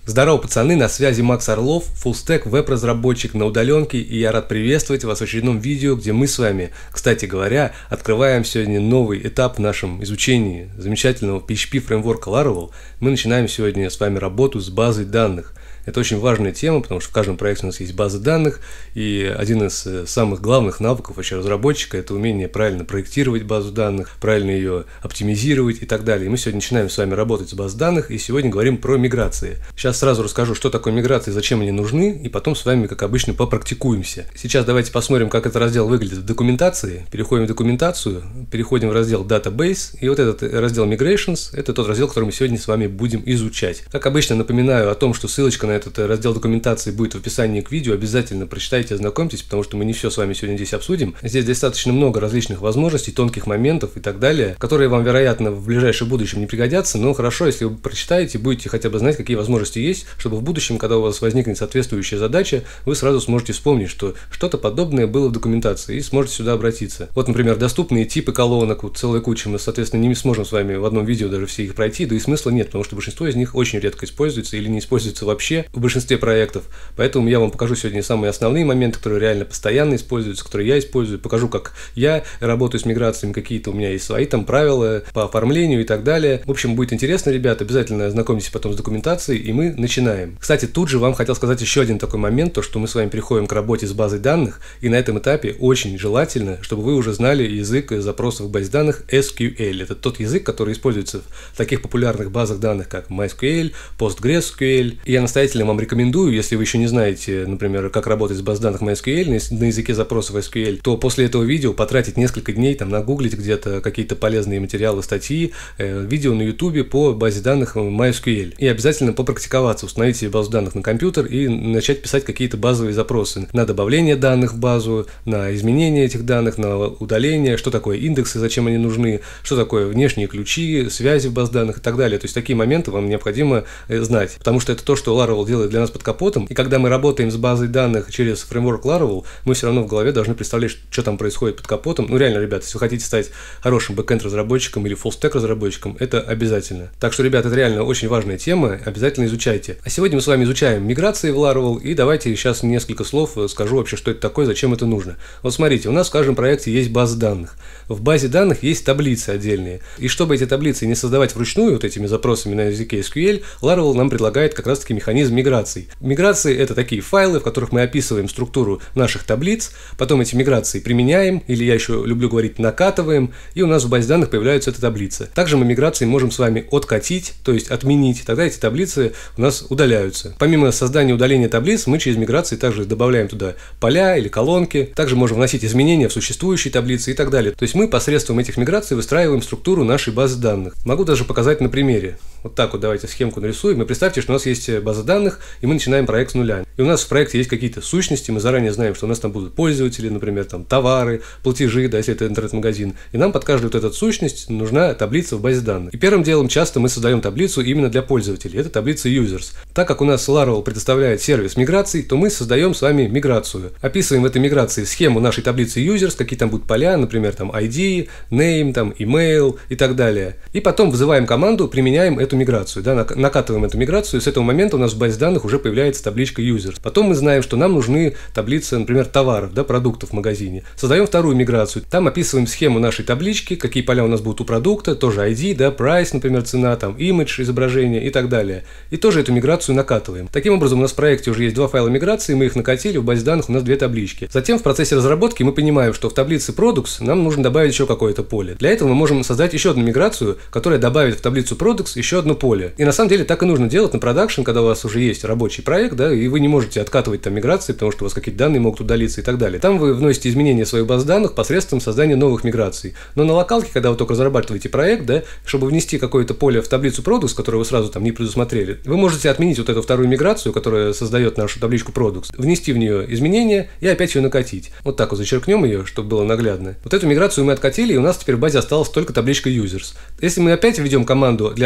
Здорово, пацаны, на связи Макс Орлов, фуллстек веб-разработчик на удаленке, и я рад приветствовать вас в очередном видео, где мы с вами, кстати говоря, открываем сегодня новый этап в нашем изучении замечательного PHP фреймворка Laravel. Мы начинаем сегодня с вами работу с базой данных. Это очень важная тема, потому что в каждом проекте у нас есть база данных, и один из самых главных навыков вообще разработчика – это умение правильно проектировать базу данных, правильно ее оптимизировать и так далее. И мы сегодня начинаем с вами работать с базой данных, и сегодня говорим про миграции. Сейчас сразу расскажу, что такое миграции, зачем они нужны, и потом с вами, как обычно, попрактикуемся. Сейчас давайте посмотрим, как этот раздел выглядит в документации. Переходим в документацию, переходим в раздел Database, и вот этот раздел Migrations – это тот раздел, который мы сегодня с вами будем изучать. Как обычно, напоминаю о том, что ссылочка на этот раздел документации будет в описании к видео, обязательно прочитайте, ознакомьтесь, потому что мы не все с вами сегодня здесь обсудим. Здесь достаточно много различных возможностей, тонких моментов и так далее, которые вам, вероятно, в ближайшем будущем не пригодятся, но хорошо, если вы прочитаете, будете хотя бы знать, какие возможности есть, чтобы в будущем, когда у вас возникнет соответствующая задача, вы сразу сможете вспомнить, что что-то подобное было в документации, и сможете сюда обратиться. Вот, например, доступные типы колонок, вот целая куча, мы, соответственно, не сможем с вами в одном видео даже все их пройти, да и смысла нет, потому что большинство из них очень редко используется или не используется вообще в большинстве проектов. Поэтому я вам покажу сегодня самые основные моменты, которые реально постоянно используются, которые я использую, покажу, как я работаю с миграциями, какие-то у меня есть свои там правила по оформлению и так далее. В общем, будет интересно, ребят, обязательно ознакомьтесь потом с документацией, и мы начинаем. Кстати, тут же вам хотел сказать еще один такой момент, то, что мы с вами переходим к работе с базой данных, и на этом этапе очень желательно, чтобы вы уже знали язык запросов в базе данных SQL. Это тот язык, который используется в таких популярных базах данных, как MySQL, PostgreSQL. И я настоятельно вам рекомендую, если вы еще не знаете, например, как работать с базой данных MySQL на языке запросов SQL, то после этого видео потратить несколько дней, там, нагуглить где-то какие-то полезные материалы, статьи, видео на YouTube по базе данных MySQL. И обязательно попрактиковаться, установить себе базу данных на компьютер и начать писать какие-то базовые запросы на добавление данных в базу, на изменение этих данных, на удаление, что такое индексы, зачем они нужны, что такое внешние ключи, связи в баз данных и так далее. То есть такие моменты вам необходимо знать, потому что это то, что Laravel делает для нас под капотом, и когда мы работаем с базой данных через фреймворк Laravel, мы все равно в голове должны представлять, что там происходит под капотом. Ну реально, ребята, если вы хотите стать хорошим бэкэнд разработчиком или фуллстек разработчиком, это обязательно. Так что, ребята, это реально очень важная тема, обязательно изучайте. А сегодня мы с вами изучаем миграции в Laravel, и давайте сейчас несколько слов скажу вообще, что это такое, зачем это нужно. Вот смотрите, у нас в каждом проекте есть база данных. В базе данных есть таблицы отдельные, и чтобы эти таблицы не создавать вручную вот этими запросами на языке SQL, Laravel нам предлагает как раз-таки механизм миграций. Миграции – это такие файлы, в которых мы описываем структуру наших таблиц, потом эти миграции применяем, или я еще люблю говорить накатываем, и у нас в базе данных появляются эта таблица. Также мы миграции можем с вами откатить, то есть отменить, тогда эти таблицы у нас удаляются. Помимо создания и удаления таблиц, мы через миграции также добавляем туда поля или колонки, также можем вносить изменения в существующие таблицы и так далее. То есть мы посредством этих миграций выстраиваем структуру нашей базы данных. Могу даже показать на примере. Вот так вот давайте схемку нарисуем, и представьте, что у нас есть база данных, и мы начинаем проект с нуля. И у нас в проекте есть какие-то сущности, мы заранее знаем, что у нас там будут пользователи, например, там товары, платежи, да, если это интернет-магазин. И нам под каждую вот эту сущность нужна таблица в базе данных. И первым делом часто мы создаем таблицу именно для пользователей. Это таблица users. Так как у нас Laravel предоставляет сервис миграций, то мы создаем с вами миграцию. Описываем в этой миграции схему нашей таблицы users, какие там будут поля, например, там ID, name, там email и так далее. И потом вызываем команду, применяем эту миграцию, да, накатываем эту миграцию, и с этого момента у нас в базе данных уже появляется табличка users. Потом мы знаем, что нам нужны таблицы, например, товаров, да, продуктов в магазине. Создаем вторую миграцию, там описываем схему нашей таблички, какие поля у нас будут у продукта, тоже ID, да, price, например, цена, там, image, изображение и так далее. И тоже эту миграцию накатываем. Таким образом, у нас в проекте уже есть два файла миграции, мы их накатили, в базе данных у нас две таблички. Затем в процессе разработки мы понимаем, что в таблице products нам нужно добавить еще какое-то поле. Для этого мы можем создать еще одну миграцию, которая добавит в таблицу products еще одно поле. И на самом деле так и нужно делать на продакшн, когда у вас уже есть рабочий проект, да, и вы не можете откатывать там миграции, потому что у вас какие-то данные могут удалиться и так далее. Там вы вносите изменения в свою базу данных посредством создания новых миграций. Но на локалке, когда вы только разрабатываете проект, да, чтобы внести какое-то поле в таблицу products, которое вы сразу там не предусмотрели, вы можете отменить вот эту вторую миграцию, которая создает нашу табличку products, внести в нее изменения и опять ее накатить. Вот так вот зачеркнем ее, чтобы было наглядно. Вот эту миграцию мы откатили, и у нас теперь в базе осталась только табличка users. Если мы опять введем команду для отката миграции,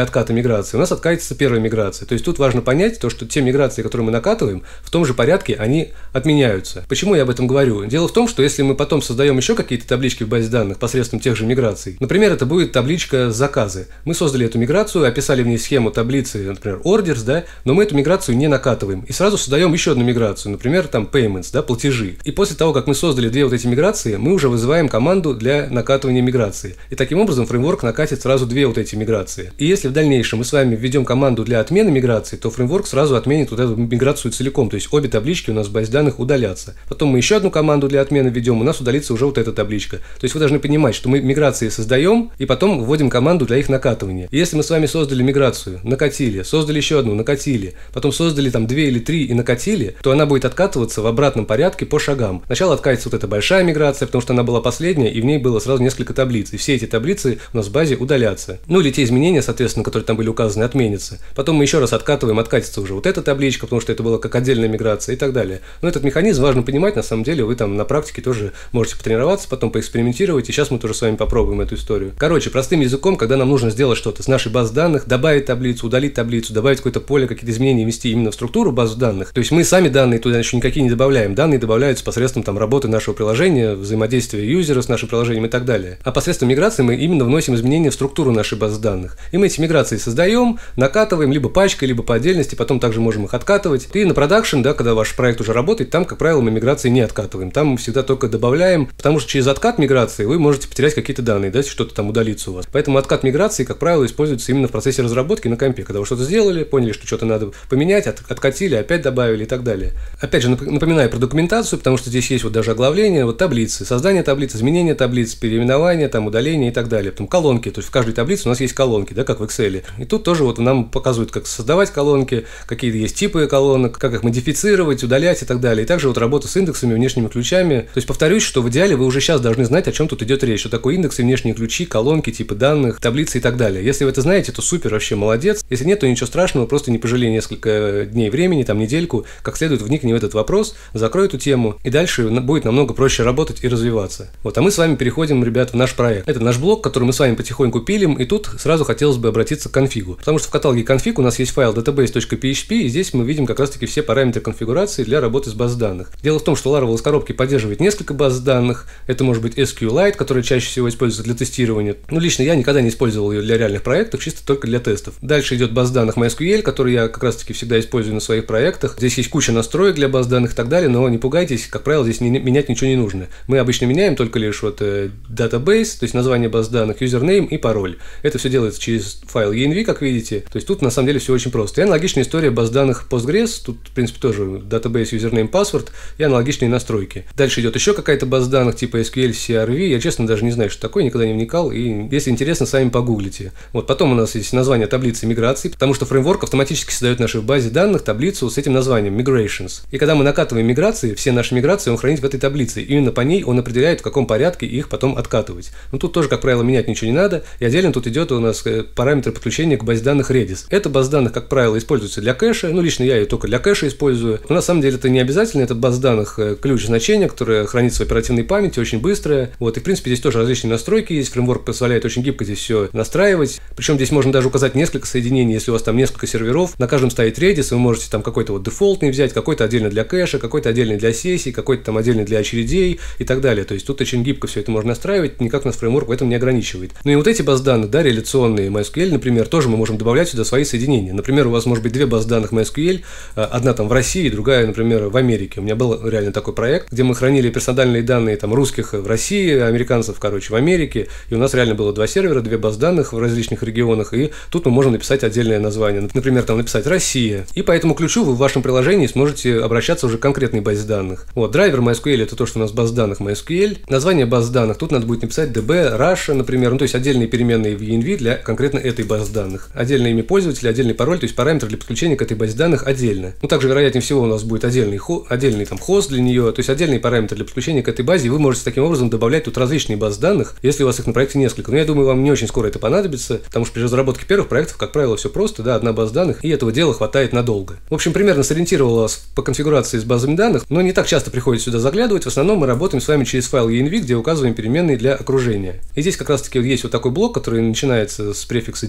миграции, у нас откатится первая миграция. То есть тут важно понять то, что те миграции, которые мы накатываем, в том же порядке они отменяются. Почему я об этом говорю? Дело в том, что если мы потом создаем еще какие-то таблички в базе данных посредством тех же миграций, например, это будет табличка заказы. Мы создали эту миграцию, описали в ней схему таблицы, например, orders, да, но мы эту миграцию не накатываем. И сразу создаем еще одну миграцию, например, там payments, да, платежи. И после того, как мы создали две вот эти миграции, мы уже вызываем команду для накатывания миграции. И таким образом фреймворк накатит сразу две вот эти миграции. И если в дальнейшем мы с вами введем команду для отмены миграции, то фреймворк сразу отменит вот эту миграцию целиком. То есть обе таблички у нас в базе данных удалятся. Потом мы еще одну команду для отмены введем, у нас удалится уже вот эта табличка. То есть вы должны понимать, что мы миграции создаем и потом вводим команду для их накатывания. И если мы с вами создали миграцию, накатили, создали еще одну, накатили, потом создали там 2 или 3 и накатили, то она будет откатываться в обратном порядке по шагам. Сначала откатится вот эта большая миграция, потому что она была последняя, и в ней было сразу несколько таблиц. И все эти таблицы у нас в базе удалятся. Ну или те изменения, соответственно, которые там были указаны, отменятся. Потом мы еще раз откатываем, откатится уже вот эта табличка, потому что это было как отдельная миграция и так далее. Но этот механизм важно понимать, на самом деле вы там на практике тоже можете потренироваться, потом поэкспериментировать, и сейчас мы тоже с вами попробуем эту историю. Короче, простым языком, когда нам нужно сделать что-то с нашей базы данных, добавить таблицу, удалить таблицу, добавить какое-то поле, какие-то изменения ввести именно в структуру базы данных, то есть мы сами данные туда еще никакие не добавляем, данные добавляются посредством там работы нашего приложения, взаимодействия юзера с нашим приложением и так далее. А посредством миграции мы именно вносим изменения в структуру нашей базы данных. И мы эти миграции создаем, накатываем либо пачкой, либо по отдельности, потом также можем их откатывать. И на продакшн, да, когда ваш проект уже работает, там, как правило, мы миграции не откатываем. Там мы всегда только добавляем, потому что через откат миграции вы можете потерять какие-то данные, да, если что-то там удалится у вас. Поэтому откат миграции, как правило, используется именно в процессе разработки на компе. Когда вы что-то сделали, поняли, что что-то надо поменять, откатили, опять добавили и так далее. Опять же, напоминаю про документацию, потому что здесь есть вот даже оглавление, вот таблицы, создание таблиц, изменение таблиц, переименование, там, удаление и так далее. Потом колонки, то есть в каждой таблице у нас есть колонки, да, как в Excel. И тут тоже вот нам показывают, как создавать колонки, какие есть типы колонок, как их модифицировать, удалять и так далее. И также вот работа с индексами, внешними ключами. То есть повторюсь, что в идеале вы уже сейчас должны знать, о чем тут идет речь, что такое индексы, внешние ключи, колонки, типы данных, таблицы и так далее. Если вы это знаете, то супер, вообще молодец. Если нет, то ничего страшного, просто не пожалей несколько дней времени, там недельку, как следует вникни в этот вопрос, закрой эту тему, и дальше будет намного проще работать и развиваться. Вот, а мы с вами переходим, ребят, в наш проект. Это наш блок, который мы с вами потихоньку пилим, и тут сразу хотелось бы обратиться к конфигу. Потому что в каталоге config у нас есть файл database.php, и здесь мы видим как раз-таки все параметры конфигурации для работы с базой данных. Дело в том, что Laravel из коробки поддерживает несколько баз данных. Это может быть SQLite, который чаще всего используется для тестирования. Ну, лично я никогда не использовал ее для реальных проектов, чисто только для тестов. Дальше идет база данных MySQL, который я как раз-таки всегда использую на своих проектах. Здесь есть куча настроек для баз данных и так далее, но не пугайтесь, как правило, здесь менять ничего не нужно. Мы обычно меняем только лишь вот database, то есть название баз данных, username и пароль. Это все делается через файл env, как видите. То есть тут на самом деле все очень просто. И аналогичная история баз данных Postgres, тут в принципе тоже database, username, password и аналогичные настройки. Дальше идет еще какая-то база данных типа SQL, CRV. Я честно даже не знаю, что такое, никогда не вникал. И если интересно, сами погуглите. Вот потом у нас есть название таблицы миграции, потому что фреймворк автоматически создает в нашей базе данных таблицу с этим названием migrations. И когда мы накатываем миграции, все наши миграции он хранит в этой таблице. Именно по ней он определяет, в каком порядке их потом откатывать. Но тут тоже, как правило, менять ничего не надо. И отдельно тут идет у нас параметр подключения к базе данных Redis. Эта база данных, как правило, используется для кэша. Ну, лично я ее только для кэша использую. Но на самом деле это не обязательно. Это база данных ключ значения, которая хранится в оперативной памяти, очень быстрая. Вот, и в принципе здесь тоже различные настройки есть. Фреймворк позволяет очень гибко здесь все настраивать. Причем здесь можно даже указать несколько соединений, если у вас там несколько серверов. На каждом стоит Redis, вы можете там какой-то вот дефолтный взять, какой-то отдельно для кэша, какой-то отдельный для сессий, какой-то там отдельный для очередей и так далее. То есть тут очень гибко все это можно настраивать, никак нас фреймворк в этом не ограничивает. Ну и вот эти базы данных, да, реляционные MySQL, например, тоже мы можем добавлять сюда свои соединения. Например, у вас может быть две базы данных MySQL, одна там в России, другая, например, в Америке. У меня был реально такой проект, где мы хранили персональные данные там русских в России, американцев, короче, в Америке, и у нас реально было два сервера, две базы данных в различных регионах, и тут мы можем написать отдельное название. Например, там написать «Россия». И по этому ключу вы в вашем приложении сможете обращаться уже к конкретной базе данных. Вот, драйвер MySQL — это то, что у нас база данных MySQL. Название базы данных, тут надо будет написать DB, Russia, например, ну, то есть отдельные переменные в env для конкретно этой базы данных. Отдельное имя пользователя, отдельный пароль, то есть параметр для подключения к этой базе данных отдельно. Ну, также, вероятнее всего, у нас будет отдельный там хост для нее, то есть отдельный параметр для подключения к этой базе, и вы можете таким образом добавлять тут различные базы данных, если у вас их на проекте несколько. Но я думаю, вам не очень скоро это понадобится, потому что при разработке первых проектов, как правило, все просто, да, одна база данных, и этого дела хватает надолго. В общем, примерно сориентировал вас по конфигурации с базами данных, но не так часто приходится сюда заглядывать. В основном мы работаем с вами через файл env, где указываем переменные для окружения. И здесь как раз таки есть вот такой блок, который начинается с префикса db, и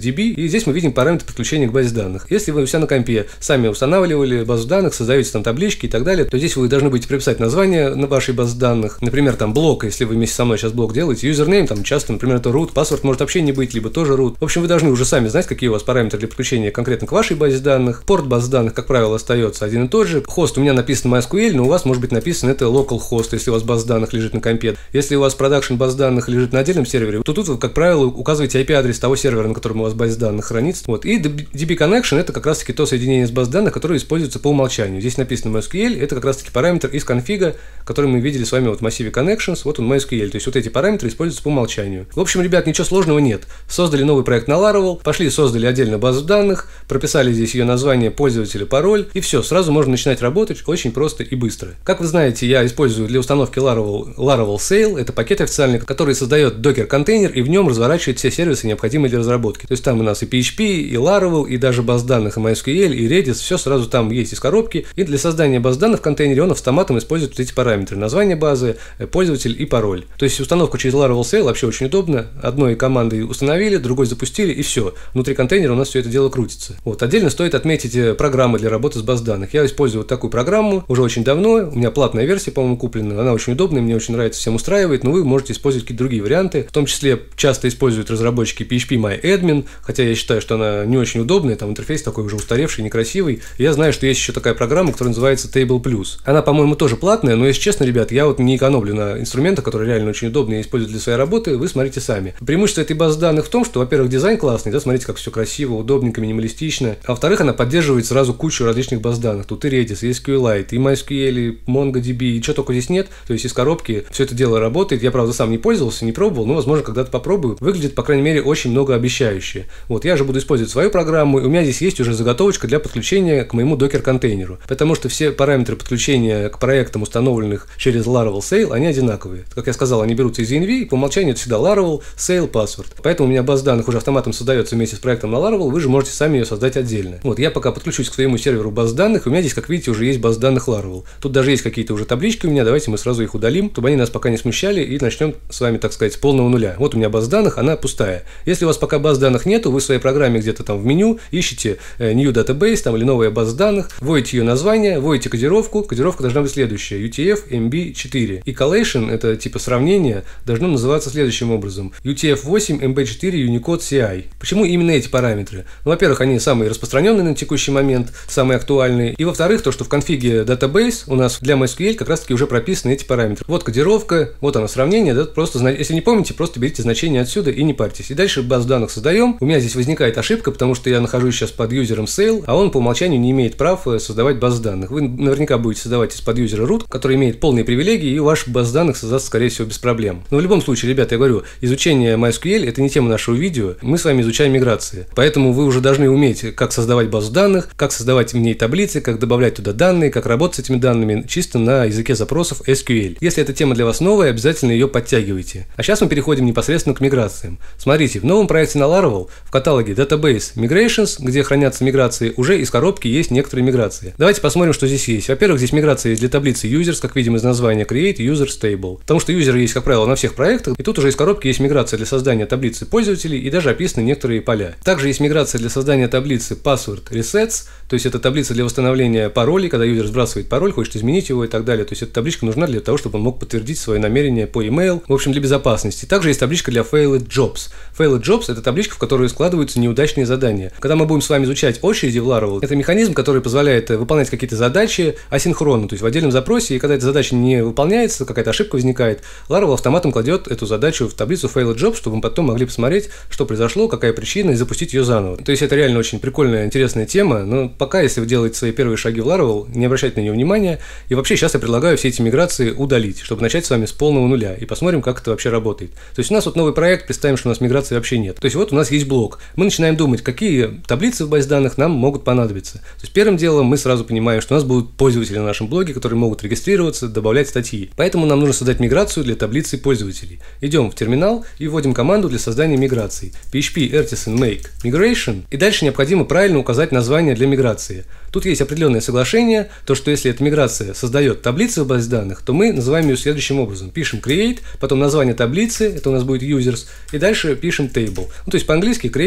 И здесь мы видим параметр подключения к базе данных. Если вы у себя на компе сами устанавливали базу данных, создаете там таблички и так далее, то здесь вы должны будете прописать название на вашей базе данных. Например, там блок, если вы вместе со мной сейчас блок делаете, юзернейм, там часто, например, это root, паспорт может вообще не быть, либо тоже root. В общем, вы должны уже сами знать, какие у вас параметры для подключения конкретно к вашей базе данных. Порт базы данных, как правило, остается один и тот же. Хост у меня написан MySQL, но у вас может быть написано это localhost, если у вас база данных лежит на компе. Если у вас продакшн база данных лежит на отдельном сервере, то тут вы, как правило, указываете IP-адрес того сервера, на котором у вас база данных хранится. Вот. И DB Connection — это как раз-таки то соединение с базой данных, которое используется по умолчанию. Здесь написано MySQL, это как раз-таки параметр из конфига, который мы видели с вами вот в массиве Connections, вот он MySQL. То есть вот эти параметры используются по умолчанию. В общем, ребят, ничего сложного нет. Создали новый проект на Laravel, пошли, создали отдельно базу данных, прописали здесь ее название, пользователя, пароль, и все, сразу можно начинать работать очень просто и быстро. Как вы знаете, я использую для установки Laravel Sail, это пакет официальный, который создает докер-контейнер, и в нем разворачивает все сервисы, необходимые для разработки. То есть там у нас и PHP, и Laravel, и даже баз данных, и MySQL, и Redis, все сразу там есть из коробки, и для создания баз данных в контейнере он автоматом использует вот эти параметры: название базы, пользователь и пароль. То есть установка через Laravel Sail вообще очень удобно. Одной командой установили, другой запустили, и все. Внутри контейнера у нас все это дело крутится. Вот. Отдельно стоит отметить программы для работы с баз данных. Я использую вот такую программу уже очень давно. У меня платная версия, по-моему, куплена. Она очень удобная, мне очень нравится, всем устраивает, но вы можете использовать какие-то другие варианты. В том числе часто используют разработчики PHP-MyAdmin, хотя я считаю, что она не очень удобная, там интерфейс такой уже устаревший, некрасивый. И я знаю, что есть еще такая программа, которая называется Table Plus. Она, по-моему, тоже платная, но, если честно, ребят, я вот не экономлю на инструментах, которые реально очень удобные и использую для своей работы. Вы смотрите сами. Преимущество этой базы данных в том, что, во-первых, дизайн классный, да, смотрите, как все красиво, удобненько, минималистично. А во-вторых, она поддерживает сразу кучу различных баз данных. Тут и Redis, и SQLite, и MySQL, и MongoDB, и что только здесь нет. То есть из коробки все это дело работает. Я, правда, сам не пользовался, не пробовал, но, возможно, когда-то попробую. Выглядит, по крайней мере, очень многообещающе. Вот, я же буду использовать свою программу, и у меня здесь есть уже заготовочка для подключения к моему докер-контейнеру. Потому что все параметры подключения к проектам, установленных через Laravel Sail, они одинаковые. Как я сказал, они берутся из ENV, и по умолчанию это всегда Laravel Sail Password. Поэтому у меня база данных уже автоматом создается вместе с проектом на Laravel, вы же можете сами ее создать отдельно. Вот, я пока подключусь к своему серверу баз данных, у меня здесь, как видите, уже есть база данных Laravel. Тут даже есть какие-то уже таблички у меня, давайте мы сразу их удалим, чтобы они нас пока не смущали, и начнем с вами, так сказать, с полного нуля. Вот у меня база данных, она пустая. Если у вас пока баз данных нету, вы в своей программе где-то там в меню ищете New Database там, или новая база данных, вводите ее название, вводите кодировку, кодировка должна быть следующая: UTF-MB4. И collation, это типа сравнение, должно называться следующим образом: UTF-8 MB4 Unicode CI. Почему именно эти параметры? Ну, во-первых, они самые распространенные на текущий момент, самые актуальные. И во-вторых, то, что в конфиге Database у нас для MySQL как раз таки уже прописаны эти параметры. Вот кодировка, вот оно сравнение, да, просто, если не помните, просто берите значение отсюда и не парьтесь. И дальше базу данных создаем. У меня здесь возникает ошибка, потому что я нахожусь сейчас под юзером Sail, а он по умолчанию не имеет прав создавать базу данных. Вы наверняка будете создавать из-под юзера root, который имеет полные привилегии, и ваш база данных создастся, скорее всего, без проблем. Но в любом случае, ребята, я говорю, изучение MySQL — это не тема нашего видео, мы с вами изучаем миграции. Поэтому вы уже должны уметь, как создавать базу данных, как создавать в ней таблицы, как добавлять туда данные, как работать с этими данными чисто на языке запросов SQL. Если эта тема для вас новая, обязательно ее подтягивайте. А сейчас мы переходим непосредственно к миграциям. Смотрите, в новом проекте на Laravel в каталоге Database Migrations, где хранятся миграции, уже из коробки есть некоторые миграции. Давайте посмотрим, что здесь есть. Во-первых, здесь миграция есть для таблицы Users, как видим из названия Create User Stable. Потому что юзеры есть, как правило, на всех проектах, и тут уже из коробки есть миграция для создания таблицы пользователей, и даже описаны некоторые поля. Также есть миграция для создания таблицы Password Resets, то есть это таблица для восстановления паролей, когда юзер сбрасывает пароль, хочет изменить его и так далее. То есть эта табличка нужна для того, чтобы он мог подтвердить свои намерения по email, в общем, для безопасности. Также есть табличка для Failed Jobs. Failed Jobs — это табличка, в которую складываются неудачные задания. Когда мы будем с вами изучать очереди в Laravel, это механизм, который позволяет выполнять какие-то задачи асинхронно, то есть в отдельном запросе, и когда эта задача не выполняется, какая-то ошибка возникает, Laravel автоматом кладет эту задачу в таблицу Failed Jobs, чтобы мы потом могли посмотреть, что произошло, какая причина, и запустить ее заново. То есть это реально очень прикольная, интересная тема, но пока, если вы делаете свои первые шаги в Laravel, не обращайте на нее внимания, и вообще сейчас я предлагаю все эти миграции удалить, чтобы начать с вами с полного нуля, и посмотрим, как это вообще работает. То есть у нас вот новый проект, представим, что у нас миграции вообще нет. То есть вот у нас есть блок. Мы начинаем думать, какие таблицы в базе данных нам могут понадобиться. То есть первым делом мы сразу понимаем, что у нас будут пользователи на нашем блоге, которые могут регистрироваться, добавлять статьи. Поэтому нам нужно создать миграцию для таблицы пользователей. Идем в терминал и вводим команду для создания миграций. PHP artisan make migration. И дальше необходимо правильно указать название для миграции. Тут есть определенное соглашение, то что если эта миграция создает таблицы в базе данных, то мы называем ее следующим образом. Пишем create, потом название таблицы, это у нас будет users, и дальше пишем table. Ну, то есть по-английски create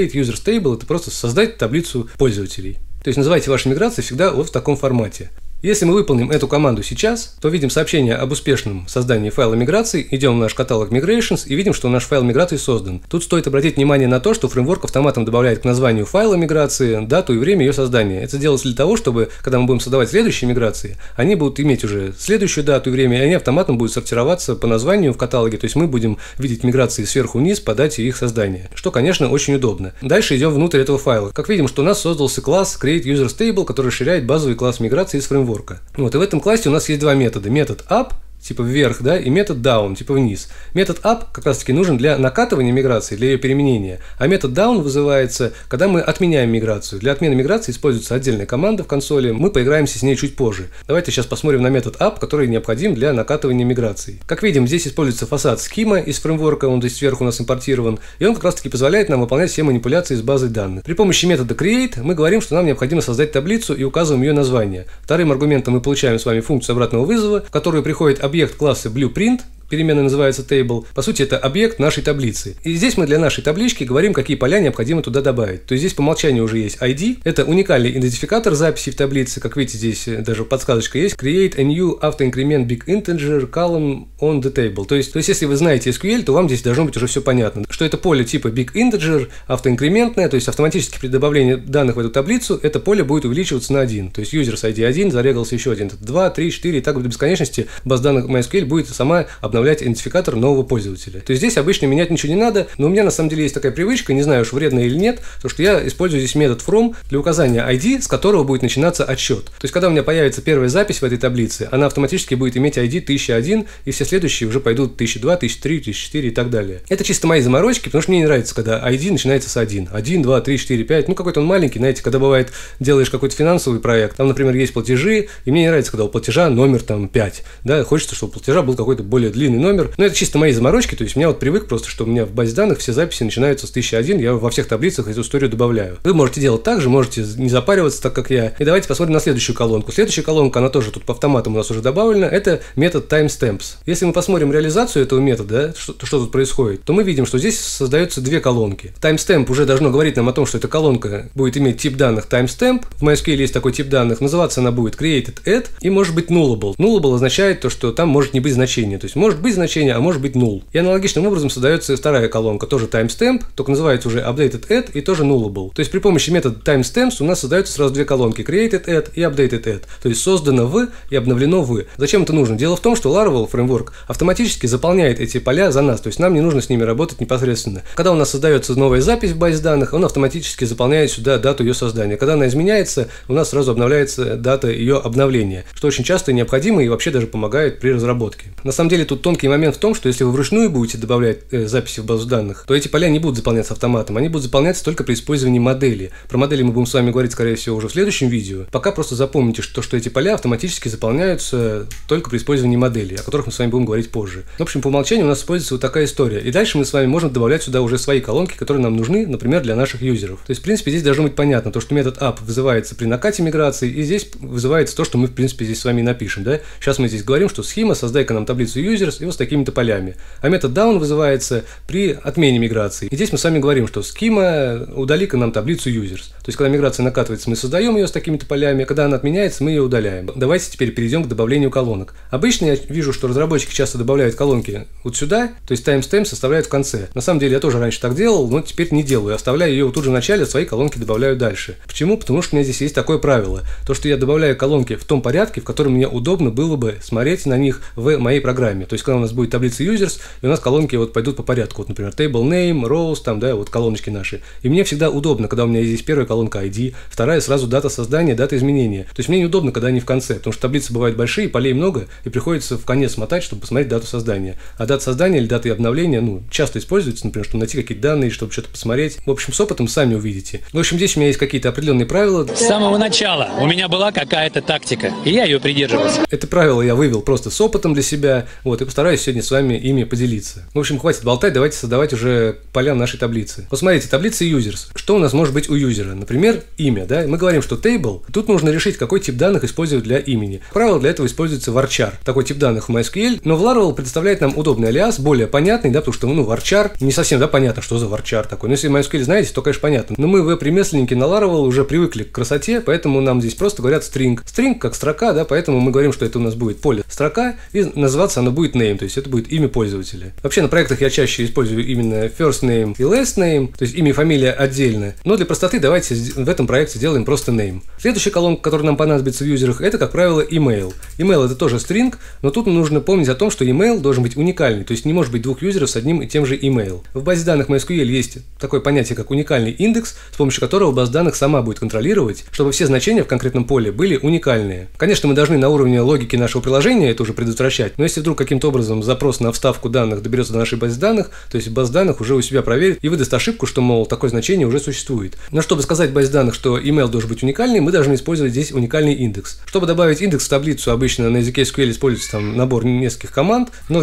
create users table — это просто создать таблицу пользователей. То есть называйте ваши миграции всегда вот в таком формате. Если мы выполним эту команду сейчас, то видим сообщение об успешном создании файла миграции, идем в наш каталог Migrations и видим, что наш файл миграции создан. Тут стоит обратить внимание на то, что фреймворк автоматом добавляет к названию файла миграции дату и время ее создания. Это делается для того, чтобы, когда мы будем создавать следующие миграции, они будут иметь уже следующую дату и время, и они автоматом будут сортироваться по названию в каталоге. То есть мы будем видеть миграции сверху вниз по дате их создания, что, конечно, очень удобно. Дальше идем внутрь этого файла. Как видим, что у нас создался класс create users table, который расширяет базовый класс миграции из фреймворка. Вот, и в этом классе у нас есть два метода. Метод up, типа вверх, да, и метод down, типа вниз. Метод up как раз таки нужен для накатывания миграции, для ее переменения, а метод down вызывается, когда мы отменяем миграцию. Для отмены миграции используется отдельная команда в консоли, мы поиграемся с ней чуть позже. Давайте сейчас посмотрим на метод up, который необходим для накатывания миграции. Как видим, здесь используется фасад схема из фреймворка, он здесь сверху у нас импортирован, и он как раз таки позволяет нам выполнять все манипуляции с базой данных. При помощи метода create мы говорим, что нам необходимо создать таблицу и указываем ее название. Вторым аргументом мы получаем с вами функцию обратного вызова, в которую приходит объект класса blueprint, переменная называется table. По сути, это объект нашей таблицы. И здесь мы для нашей таблички говорим, какие поля необходимо туда добавить. То есть здесь по умолчанию уже есть ID. Это уникальный идентификатор записи в таблице. Как видите, здесь даже подсказочка есть. Create a new auto-increment big integer column on the table. То есть, если вы знаете SQL, то вам здесь должно быть уже все понятно. Что это поле типа big integer, автоинкрементное, то есть автоматически при добавлении данных в эту таблицу, это поле будет увеличиваться на 1. То есть users ID 1, зарегался еще один. 2, 3, 4, и так до бесконечности база данных MySQL будет сама обновлять идентификатор нового пользователя. То есть здесь обычно менять ничего не надо, но у меня на самом деле есть такая привычка, не знаю уж вредная или нет, то что я использую здесь метод from для указания ID, с которого будет начинаться отсчет. То есть когда у меня появится первая запись в этой таблице, она автоматически будет иметь ID 1001, и все следующие уже пойдут 1002, 1003, 1004 и так далее. Это чисто мои заморочки, потому что мне не нравится, когда ID начинается с 1. 1, 2, 3, 4, 5, ну какой-то он маленький, знаете, когда бывает, делаешь какой-то финансовый проект, там, например, есть платежи, и мне не нравится, когда у платежа номер там 5, да, хочется, чтобы у платежа был какой-то более длинный номер, но это чисто мои заморочки, то есть у меня вот привык просто, что у меня в базе данных все записи начинаются с 1001, я во всех таблицах эту историю добавляю. Вы можете делать так же, можете не запариваться так, как я. И давайте посмотрим на следующую колонку. Следующая колонка, она тоже тут по автоматам у нас уже добавлена, это метод timestamps. Если мы посмотрим реализацию этого метода, да, что тут происходит, то мы видим, что здесь создаются две колонки. Timestamp уже должно говорить нам о том, что эта колонка будет иметь тип данных timestamp. В MySQL есть такой тип данных, называться она будет created at и может быть nullable. Nullable означает то, что там может не быть значения, то есть может быть значение, а может быть null. И аналогичным образом создается вторая колонка, тоже timestamp, только называется уже updated at и тоже nullable. То есть при помощи метода timestamps у нас создаются сразу две колонки, created at и updated at, то есть создано в и обновлено в. Зачем это нужно? Дело в том, что Laravel фреймворк автоматически заполняет эти поля за нас, то есть нам не нужно с ними работать непосредственно. Когда у нас создается новая запись в базе данных, он автоматически заполняет сюда дату ее создания. Когда она изменяется, у нас сразу обновляется дата ее обновления, что очень часто необходимо и вообще даже помогает при разработке. На самом деле тут тонкий момент в том, что если вы вручную будете добавлять записи в базу данных, то эти поля не будут заполняться автоматом, они будут заполняться только при использовании модели. Про модели мы будем с вами говорить, скорее всего, уже в следующем видео. Пока просто запомните, что эти поля автоматически заполняются только при использовании модели, о которых мы с вами будем говорить позже. В общем, по умолчанию у нас используется вот такая история. И дальше мы с вами можем добавлять сюда уже свои колонки, которые нам нужны, например, для наших юзеров. То есть, в принципе, здесь должно быть понятно, то, что метод up вызывается при накате миграции, и здесь вызывается то, что мы, в принципе, здесь с вами напишем. Да? Сейчас мы здесь говорим, что схема, создай-ка нам таблицу users и вот с такими-то полями. А метод down вызывается при отмене миграции. И здесь мы с вами говорим, что схема удали-ка нам таблицу users. То есть, когда миграция накатывается, мы создаем ее с такими-то полями, когда она отменяется, мы ее удаляем. Давайте теперь перейдем к добавлению колонок. Обычно я вижу, что разработчики часто добавляют колонки вот сюда, то есть timestamp составляют в конце. На самом деле я тоже раньше так делал, но теперь не делаю. Оставляю ее вот тут же в начале, свои колонки добавляю дальше. Почему? Потому что у меня здесь есть такое правило. То, что я добавляю колонки в том порядке, в котором мне удобно было бы смотреть на них в моей программе. То есть, когда у нас будет таблица users, и у нас колонки вот пойдут по порядку. Вот, например, table name, rows, там, да, вот колоночки наши. И мне всегда удобно, когда у меня здесь первая колонка ID, вторая сразу дата создания, дата изменения. То есть мне неудобно, когда они в конце, потому что таблицы бывают большие, полей много, и приходится в конец мотать, чтобы посмотреть дату создания. А дата создания или дата обновления, ну, часто используется, например, чтобы найти какие-то данные, чтобы что-то посмотреть. В общем, с опытом сами увидите. В общем, здесь у меня есть какие-то определенные правила. С самого начала у меня была какая-то тактика, и я ее придерживался. Это правило я вывел просто с опытом для себя, вот, и постараюсь сегодня с вами ими поделиться. В общем, хватит болтать, давайте создавать уже поля нашей таблицы. Посмотрите, таблица users. Что у нас может быть у юзера? Например, имя, да? Мы говорим, что table. Тут нужно решить, какой тип данных использовать для имени. Как правило, для этого используется varchar. Такой тип данных в MySQL, но в Laravel представляет нам удобный алиас, более понятный, да, потому что, varchar, не совсем, да, понятно, что за varchar такой. Но если MySQL знаете, то, конечно, понятно. Но мы, веб-ремесленники на Laravel, уже привыкли к красоте, поэтому нам здесь просто говорят string. String как строка, да, поэтому мы говорим, что это у нас будет поле строка, и называться оно будет name, то есть это будет имя пользователя. Вообще на проектах я чаще использую именно first name и last name, то есть имя и фамилия отдельно. Но для простоты давайте в этом проекте сделаем просто name. Следующая колонка, которая нам понадобится в юзерах, это, как правило, email. Email это тоже string, но тут нужно помнить о том, что email должен быть уникальный, то есть не может быть двух юзеров с одним и тем же email. В базе данных MySQL есть такое понятие, как уникальный индекс, с помощью которого база данных сама будет контролировать, чтобы все значения в конкретном поле были уникальные. Конечно, мы должны на уровне логики нашего приложения это уже предотвращать, но если вдруг каким-то образом запрос на вставку данных доберется до нашей базы данных, то есть база данных уже у себя проверит и выдаст ошибку, что, мол, такое значение уже существует. Но чтобы сказать базе данных, что email должен быть уникальный, мы должны использовать здесь уникальный индекс. Чтобы добавить индекс в таблицу, обычно на языке SQL используется там набор нескольких команд, но в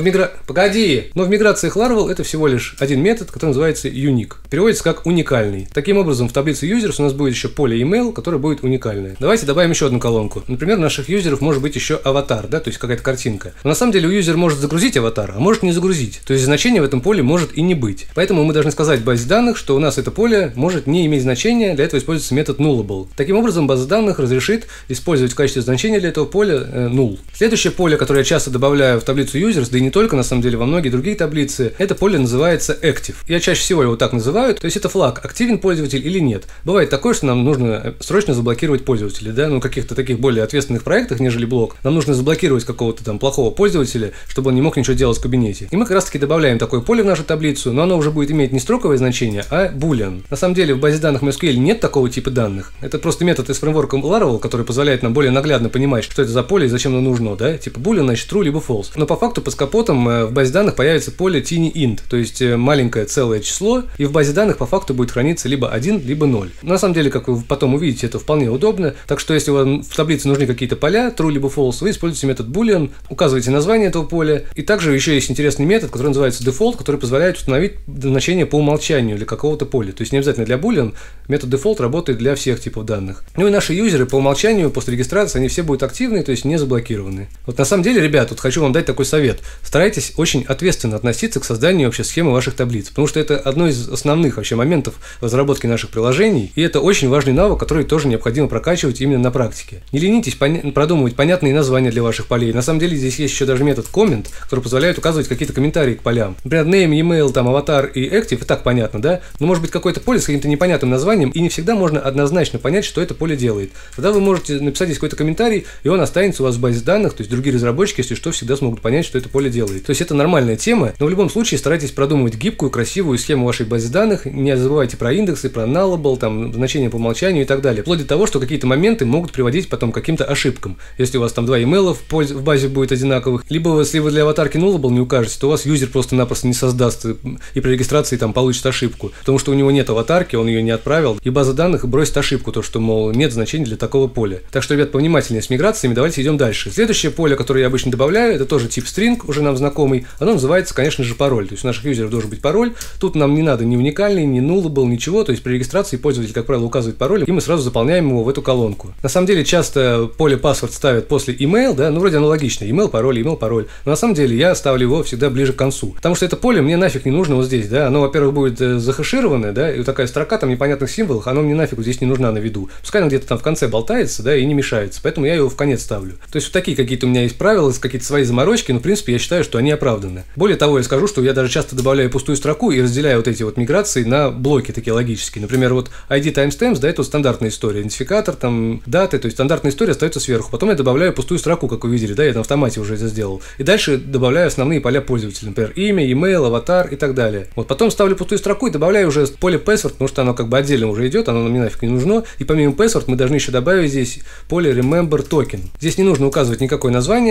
миграциях Laravel это всего лишь один метод, который называется unique. Переводится как уникальный. Таким образом, в таблице users у нас будет еще поле email, которое будет уникальное. Давайте добавим еще одну колонку. Например, у наших юзеров может быть еще аватар, да, то есть какая-то картинка. Но на самом деле юзер может загрузить аватар, а может не загрузить. То есть значения в этом поле может и не быть. Поэтому мы должны сказать базе данных, что у нас это поле может не иметь значения, для этого используется метод nullable. Таким образом, база данных разрешит использовать в качестве значения для этого поля null. Следующее поле, которое я часто добавляю в таблицу users, да и не только, на самом деле, во многие другие таблицы, это поле называется active. Я чаще всего его так называю, то есть это флаг, активен пользователь или нет. Бывает такое, что нам нужно срочно заблокировать пользователя, да, в каких-то таких более ответственных проектах, нежели блок. Нам нужно заблокировать какого-то там плохого пользователя, чтобы он не мог ничего делать в кабинете. И мы как раз таки добавляем такое поле в нашу таблицу, но оно уже будет иметь не строковое значение, а boolean. На самом деле в базе данных MySQL нет такого типа данных. Это просто метод из фреймворка Laravel, который позволяет нам более наглядно понимать, что это за поле и зачем оно нужно, да, типа boolean, значит true либо false. Но по факту под капотом в базе данных появится поле tiny int, то есть маленькое целое число, и в базе данных по факту будет храниться либо 1, либо 0. На самом деле, как вы потом увидите, это вполне удобно, так что если вам в таблице нужны какие-то поля, true либо false, вы используете метод boolean, указываете название этого поля, и также еще есть интересный метод, который называется default, который позволяет установить значение по умолчанию для какого-то поля. То есть не обязательно для boolean, метод default работает для всех типов данных. Ну и наши юзеры по умолчанию после регистрации, они все будут активны, то есть не заблокированы. Вот на самом деле, ребят, тут хочу вам дать такой совет. Старайтесь очень ответственно относиться к созданию вообще схемы ваших таблиц, потому что это одно из основных вообще моментов разработки наших приложений, и это очень важный навык, который тоже необходимо прокачивать именно на практике. Не ленитесь продумывать понятные названия для ваших полей. На самом деле здесь есть еще даже метод comment, который позволяет указывать какие-то комментарии к полям. Например, name, email, там, аватар и active, и так понятно, да? Но может быть какое-то поле с каким-то непонятным названием, и не всегда можно однозначно понять, что это поле делает. Тогда вы можете написать здесь какой-то комментарий, и он останется у вас в базе данных, то есть другие разработчики, если что, всегда смогут понять, что это поле делает. То есть это нормальная тема, но в любом случае старайтесь продумывать гибкую, красивую схему вашей базы данных, не забывайте про индексы, про nullable, там, значения по умолчанию и так далее. Вплоть до того, что какие-то моменты могут приводить потом к каким-то ошибкам. Если у вас там два email в базе будет одинаковых, либо если вы для аватарки nullable не укажете, то у вас юзер просто-напросто не создаст и при регистрации там получит ошибку, потому что у него нет аватарки, он ее не отправил, и база данных бросит ошибку, то что, мол, нет значения для такого поля. Так что, ребят, повнимательнее с миграциями, давайте идем дальше. Следующее поле, которое я обычно добавляю, это тоже тип string, уже нам знакомый, оно называется, конечно же, пароль, то есть у наших юзеров должен быть пароль, тут нам не надо ни уникальный, ни nullable, ничего, то есть при регистрации пользователь, как правило, указывает пароль, и мы сразу заполняем его в эту колонку. На самом деле, часто поле password ставят после email, да, ну вроде аналогично, email, пароль, но на самом деле я ставлю его всегда ближе к концу, потому что это поле мне нафиг не нужно вот здесь, да, оно, во-первых, будет захэшированное, да, и вот такая строка там непонятных символов, оно мне нафиг здесь не нужна на виду, пускай оно где-то там в конце болтается, да, и не мешается, поэтому я его в конец ставлю. То есть вот такие какие-то у меня есть правила, какие-то свои заморочки, но в принципе я считаю, что они оправданы. Более того, я скажу, что я даже часто добавляю пустую строку и разделяю вот эти вот миграции на блоки такие логические. Например, вот ID timestamps, да, это вот стандартная история, идентификатор, там, даты, то есть стандартная история остается сверху. Потом я добавляю пустую строку, как вы видели, да, я на автомате уже это сделал. И дальше добавляю основные поля пользователя, например, имя, email, аватар и так далее. Вот потом ставлю пустую строку и добавляю уже поле password, потому что оно как бы отдельно уже идет, оно мне нафиг не нужно. И помимо password мы должны еще добавить здесь поле remember token. Здесь не нужно указывать никакое название,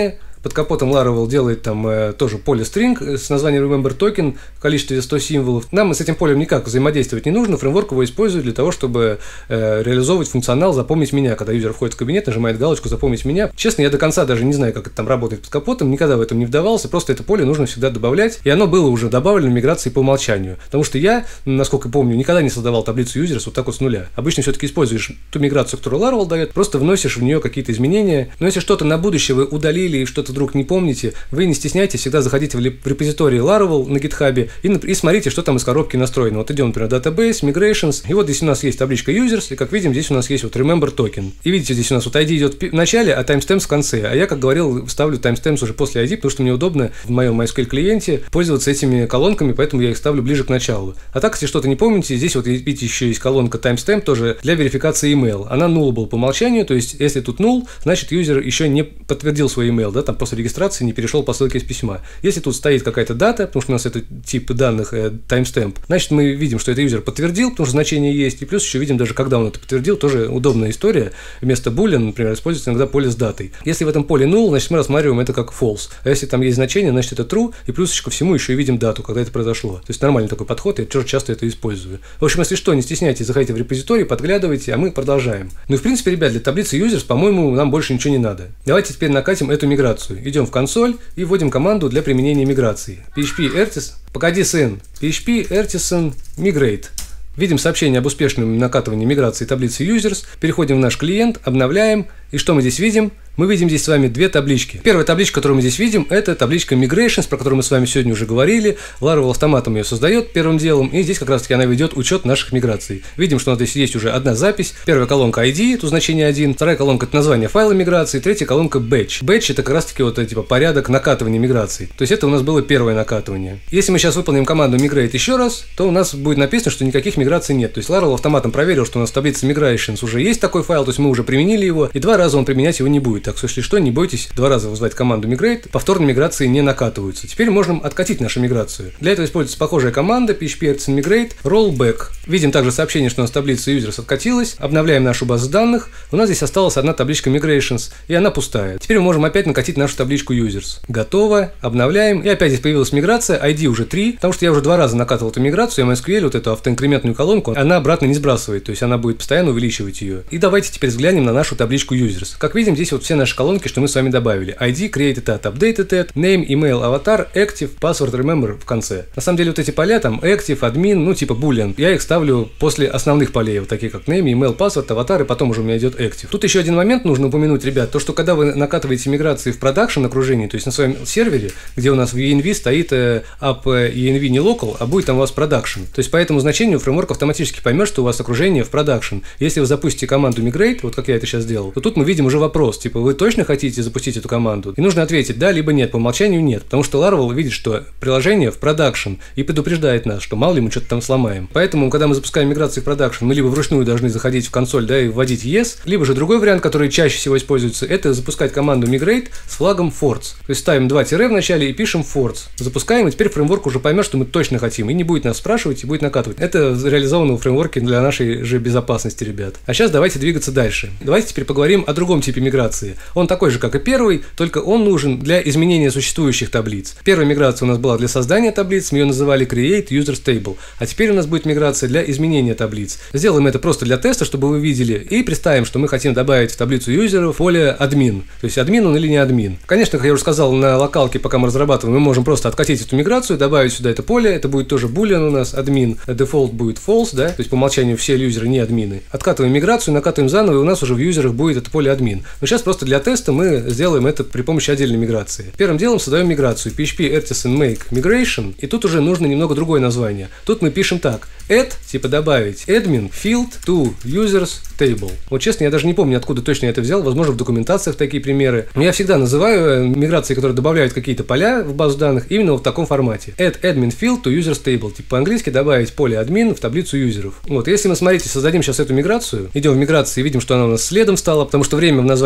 Под капотом Laravel делает там тоже поле string с названием remember token в количестве 100 символов. Нам с этим полем никак взаимодействовать не нужно, фреймворк его использует для того, чтобы реализовывать функционал «Запомнить меня», когда юзер входит в кабинет, нажимает галочку «Запомнить меня». Честно, я до конца даже не знаю, как это там работает под капотом, никогда в этом не вдавался, просто это поле нужно всегда добавлять, и оно было уже добавлено в миграции по умолчанию. Потому что я, насколько помню, никогда не создавал таблицу users вот так вот с нуля. Обычно все-таки используешь ту миграцию, которую Laravel дает, просто вносишь в нее какие-то изменения. Но если что-то на будущее вы удалили и что-то вдруг не помните, вы не стесняйтесь, всегда заходите в репозиторий Laravel на GitHub и смотрите, что там из коробки настроено. Вот идем, например, Database, Migrations, и вот здесь у нас есть табличка Users, и как видим, здесь у нас есть вот Remember Token. И видите, здесь у нас вот ID идет в начале, а timestamps в конце. А я, как говорил, ставлю timestamps уже после ID, потому что мне удобно в моем MySQL клиенте пользоваться этими колонками, поэтому я их ставлю ближе к началу. А так, если что-то не помните, здесь вот видите, еще есть колонка timestamp тоже для верификации email. Она nullable по умолчанию, то есть если тут null, значит юзер еще не подтвердил свой email, да, там после регистрации не перешел по ссылке из письма. Если тут стоит какая-то дата, потому что у нас это тип данных timestamp, значит мы видим, что это юзер подтвердил, потому что значение есть, и плюс еще видим даже, когда он это подтвердил, тоже удобная история. Вместо boolean, например, используется иногда поле с датой. Если в этом поле null, значит мы рассматриваем это как false. А если там есть значение, значит это true, и плюс ко всему еще и видим дату, когда это произошло. То есть нормальный такой подход, я тоже часто это использую. В общем, если что, не стесняйтесь, заходите в репозиторий, подглядывайте, а мы продолжаем. Ну и в принципе, ребят, для таблицы users, по-моему, нам больше ничего не надо. Давайте теперь накатим эту миграцию. Идем в консоль и вводим команду для применения миграции. PHP artisan migrate. Видим сообщение об успешном накатывании миграции таблицы users, переходим в наш клиент, обновляем, и что мы здесь видим? Мы видим здесь с вами две таблички. Первая табличка, которую мы здесь видим, это табличка Migrations, про которую мы с вами сегодня уже говорили. Laravel автоматом ее создает первым делом, и здесь как раз таки она ведет учет наших миграций. Видим, что у нас здесь есть уже одна запись. Первая колонка ID, тут значение 1, вторая колонка это название файла миграции, третья колонка Batch. Batch это как раз таки вот типа порядок накатывания миграций. То есть это у нас было первое накатывание. Если мы сейчас выполним команду Migrate еще раз, то у нас будет написано, что никаких миграций нет. То есть Laravel автоматом проверил, что у нас в таблице Migrations уже есть такой файл, то есть мы уже применили его, и два раза он применять его не будет. Так что, если что, не бойтесь два раза вызвать команду migrate, повторные миграции не накатываются. Теперь можем откатить нашу миграцию. Для этого используется похожая команда PHP artisan migrate rollback. Видим также сообщение, что у нас таблица users откатилась. Обновляем нашу базу данных. У нас здесь осталась одна табличка migrations, и она пустая. Теперь мы можем опять накатить нашу табличку users. Готово. Обновляем. И опять здесь появилась миграция. ID уже 3, потому что я уже два раза накатывал эту миграцию, MySQL, вот эту автоинкрементную колонку, она обратно не сбрасывает, то есть она будет постоянно увеличивать ее. И давайте теперь взглянем на нашу табличку users. Как видим, здесь вот все наши колонки, что мы с вами добавили. ID, created at, updated at, name, email, avatar, active, password, remember в конце. На самом деле вот эти поля там active, admin, ну типа boolean, я их ставлю после основных полей, вот такие как name, email, password, avatar, и потом уже у меня идет active. Тут еще один момент нужно упомянуть, ребят, то что когда вы накатываете миграции в продакшн окружении, то есть на своем сервере, где у нас в env стоит app env не local, а будет там у вас production. То есть по этому значению фреймворк автоматически поймет, что у вас окружение в продакшн. Если вы запустите команду migrate, вот как я это сейчас сделал, то тут мы видим уже вопрос, типа вы точно хотите запустить эту команду? И нужно ответить да, либо нет, по умолчанию нет, потому что Laravel видит, что приложение в продакшн и предупреждает нас, что мало ли мы что-то там сломаем. Поэтому, когда мы запускаем миграцию в продакшн, мы либо вручную должны заходить в консоль, да, и вводить yes, либо же другой вариант, который чаще всего используется, это запускать команду migrate с флагом force. То есть ставим два тире в начале и пишем force. Запускаем, и теперь фреймворк уже поймет, что мы точно хотим, и не будет нас спрашивать, и будет накатывать. Это реализовано в фреймворке для нашей же безопасности, ребят. А сейчас давайте двигаться дальше. Давайте теперь поговорим о другом типе миграции. Он такой же, как и первый, только он нужен для изменения существующих таблиц. Первая миграция у нас была для создания таблиц, мы ее называли Create Users Table. А теперь у нас будет миграция для изменения таблиц. Сделаем это просто для теста, чтобы вы видели, и представим, что мы хотим добавить в таблицу юзеров поле admin. То есть админ он или не админ. Конечно, как я уже сказал, на локалке, пока мы разрабатываем, мы можем просто откатить эту миграцию, добавить сюда это поле, это будет тоже boolean у нас, admin, default будет false, да, то есть по умолчанию все юзеры не админы. Откатываем миграцию, накатываем заново, и у нас уже в юзерах будет это поле admin. Но сейчас просто для теста мы сделаем это при помощи отдельной миграции. Первым делом создаем миграцию PHP artisan make migration, и тут уже нужно немного другое название. Тут мы пишем так: add, типа добавить, admin field to users table. Вот честно, я даже не помню, откуда точно я это взял, возможно, в документациях такие примеры. Но я всегда называю миграции, которые добавляют какие-то поля в базу данных, именно в таком формате. Add admin field to users table. Типа по-английски добавить поле admin в таблицу юзеров. Вот, если мы, смотрите, создадим сейчас эту миграцию, идем в миграцию и видим, что она у нас следом стала, потому что время в названии файла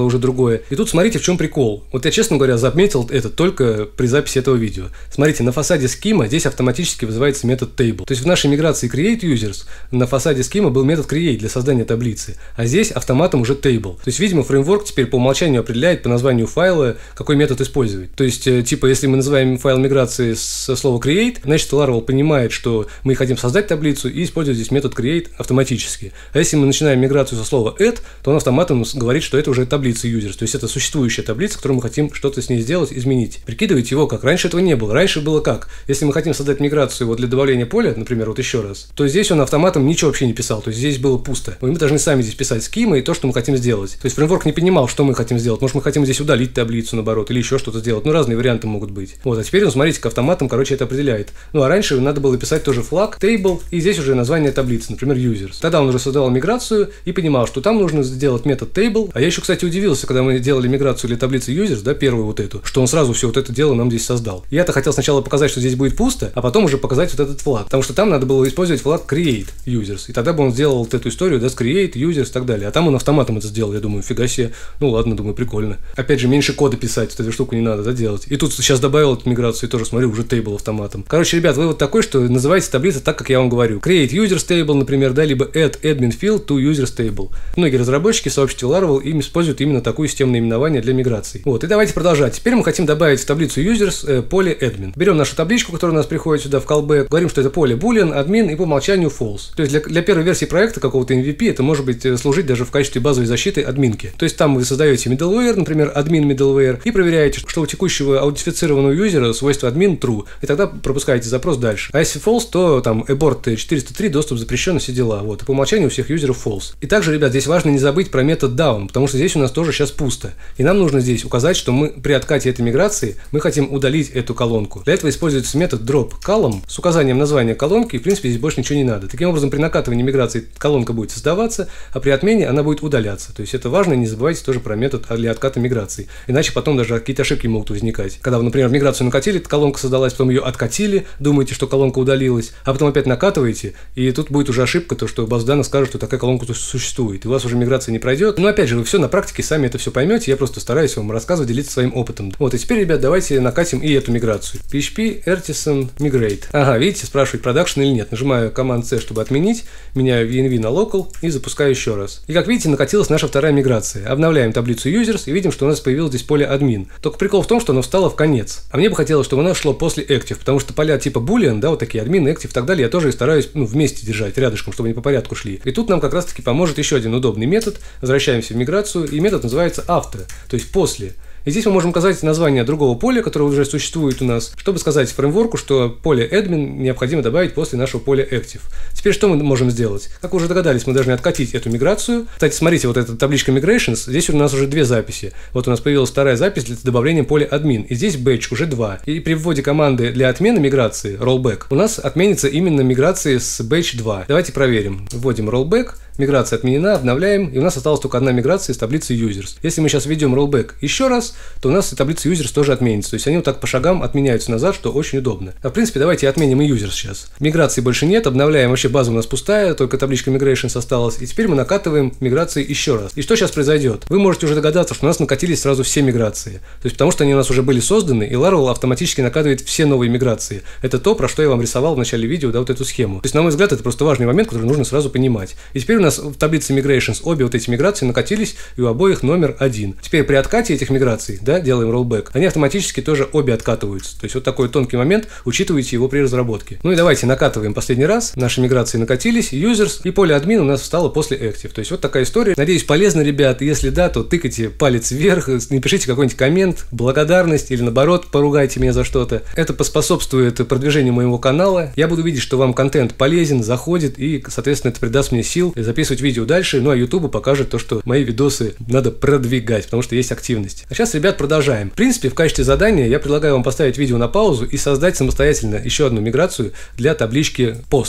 уже другое. И тут смотрите, в чем прикол. Вот я, честно говоря, заметил это только при записи этого видео. Смотрите, на фасаде Schema здесь автоматически вызывается метод table. То есть в нашей миграции create users на фасаде Schema был метод create для создания таблицы, а здесь автоматом уже table. То есть, видимо, фреймворк теперь по умолчанию определяет по названию файла, какой метод использовать. То есть, типа, если мы называем файл миграции со слова create, значит, Laravel понимает, что мы хотим создать таблицу и использует здесь метод create автоматически. А если мы начинаем миграцию со слова add, то он автоматом говорит, что это уже таблица users. То есть это существующая таблица, которую мы хотим что-то с ней сделать, изменить. Прикидывайте его как. Раньше этого не было. Раньше было как? Если мы хотим создать миграцию вот для добавления поля, например, вот еще раз, то здесь он автоматом ничего вообще не писал. То есть здесь было пусто. Мы должны сами здесь писать Schema и то, что мы хотим сделать. То есть фреймворк не понимал, что мы хотим сделать. Может, мы хотим здесь удалить таблицу, наоборот, или еще что-то сделать. Ну, разные варианты могут быть. Вот, а теперь он, смотрите, к автоматом, короче, это определяет. Ну, а раньше надо было писать тоже флаг, table, и здесь уже название таблицы, например, users. Тогда он уже создавал миграцию и понимал, что там нужно сделать метод table. А я еще, кстати, удивился, когда мы делали миграцию для таблицы users, да, первую вот эту, что он сразу все вот это дело нам здесь создал. Я-то хотел сначала показать, что здесь будет пусто, а потом уже показать вот этот флаг. Потому что там надо было использовать флаг create users. И тогда бы он сделал вот эту историю, да, с create users и так далее. А там он автоматом это сделал. Я думаю, фига себе. Ну ладно, думаю, прикольно. Опять же, меньше кода писать, вот эту штуку не надо, да, делать. И тут сейчас добавил эту миграцию, и тоже, смотрю, уже table автоматом. Короче, ребят, вывод такой, что называйте таблица так, как я вам говорю. Create users table, например, да, либо add admin field to users table. Многие разработчики в сообществе Laravel им используют именно такое системное именование для миграции. Вот, и давайте продолжать. Теперь мы хотим добавить в таблицу users поле admin. Берем нашу табличку, которая у нас приходит сюда в callback, говорим, что это поле boolean, admin и по умолчанию false. То есть для первой версии проекта какого-то MVP это может быть служить даже в качестве базовой защиты админки. То есть там вы создаете middleware, например, admin middleware, и проверяете, что у текущего аутентифицированного юзера свойство admin true, и тогда пропускаете запрос дальше. А если false, то там abort 403, доступ запрещен, все дела. Вот. И по умолчанию у всех юзеров false. И также, ребят, здесь важно не забыть про метод down, потому что здесь у нас тоже сейчас пусто. И нам нужно здесь указать, что мы при откате этой миграции мы хотим удалить эту колонку. Для этого используется метод drop column с указанием названия колонки, и в принципе здесь больше ничего не надо. Таким образом, при накатывании миграции колонка будет создаваться, а при отмене она будет удаляться. То есть это важно, не забывайте тоже про метод для отката миграции. Иначе потом даже какие-то ошибки могут возникать. Когда вы, например, миграцию накатили, колонка создалась, потом ее откатили, думаете, что колонка удалилась, а потом опять накатываете, и тут будет уже ошибка, то что база данных скажет, что такая колонка существует, и у вас уже миграция не пройдет. Но опять же, вы все на практике сами это все поймете, я просто стараюсь вам рассказывать, делиться своим опытом. Вот, и теперь, ребят, давайте накатим и эту миграцию. PHP Artisan Migrate. Ага, видите, спрашивает, продакшн или нет. Нажимаю Command-C, чтобы отменить, меняю VNV на Local и запускаю еще раз. И как видите, накатилась наша вторая миграция. Обновляем таблицу Users и видим, что у нас появилось здесь поле Admin. Только прикол в том, что оно встало в конец. А мне бы хотелось, чтобы оно шло после Active, потому что поля типа Boolean, да, вот такие Admin, Active и так далее, я тоже стараюсь вместе держать рядышком, чтобы они по порядку шли. И тут нам как раз таки поможет еще один удобный метод. Возвращаемся в миграцию, и метод называется after, то есть после. И здесь мы можем указать название другого поля, которое уже существует у нас, чтобы сказать фреймворку, что поле admin необходимо добавить после нашего поля active. Теперь что мы можем сделать? Как вы уже догадались, мы должны откатить эту миграцию. Кстати, смотрите, вот эта табличка migrations, здесь у нас уже две записи. Вот у нас появилась вторая запись для добавления поля admin, и здесь batch уже 2. И при вводе команды для отмены миграции rollback у нас отменится именно миграция с batch 2. Давайте проверим. Вводим rollback. Миграция отменена, обновляем, и у нас осталась только одна миграция из таблицы users. Если мы сейчас введем rollback еще раз, то у нас и таблица users тоже отменится. То есть они вот так по шагам отменяются назад, что очень удобно. А в принципе, давайте отменим и users сейчас. Миграции больше нет, обновляем, вообще база у нас пустая, только табличка migrations осталась. И теперь мы накатываем миграции еще раз. И что сейчас произойдет? Вы можете уже догадаться, что у нас накатились сразу все миграции. То есть потому что они у нас уже были созданы, и Laravel автоматически накатывает все новые миграции. Это то, про что я вам рисовал в начале видео, да, вот эту схему. То есть, на мой взгляд, это просто важный момент, который нужно сразу понимать. И теперь у нас в таблице migrations обе вот эти миграции накатились, и у обоих номер 1. Теперь при откате этих миграций, да, делаем rollback, они автоматически тоже обе откатываются. То есть вот такой тонкий момент, учитывайте его при разработке. Ну и давайте накатываем последний раз. Наши миграции накатились, users, и поле admin у нас встало после active. То есть вот такая история. Надеюсь, полезно, ребят. Если да, то тыкайте палец вверх, напишите какой-нибудь коммент, благодарность или наоборот, поругайте меня за что-то. Это поспособствует продвижению моего канала. Я буду видеть, что вам контент полезен, заходит, и, соответственно, это придаст мне сил записывать видео дальше. Ну а YouTube покажет то, что мои видосы надо продвигать, потому что есть активность. А сейчас, ребят, продолжаем. В принципе, в качестве задания я предлагаю вам поставить видео на паузу и создать самостоятельно еще одну миграцию для таблички posts. То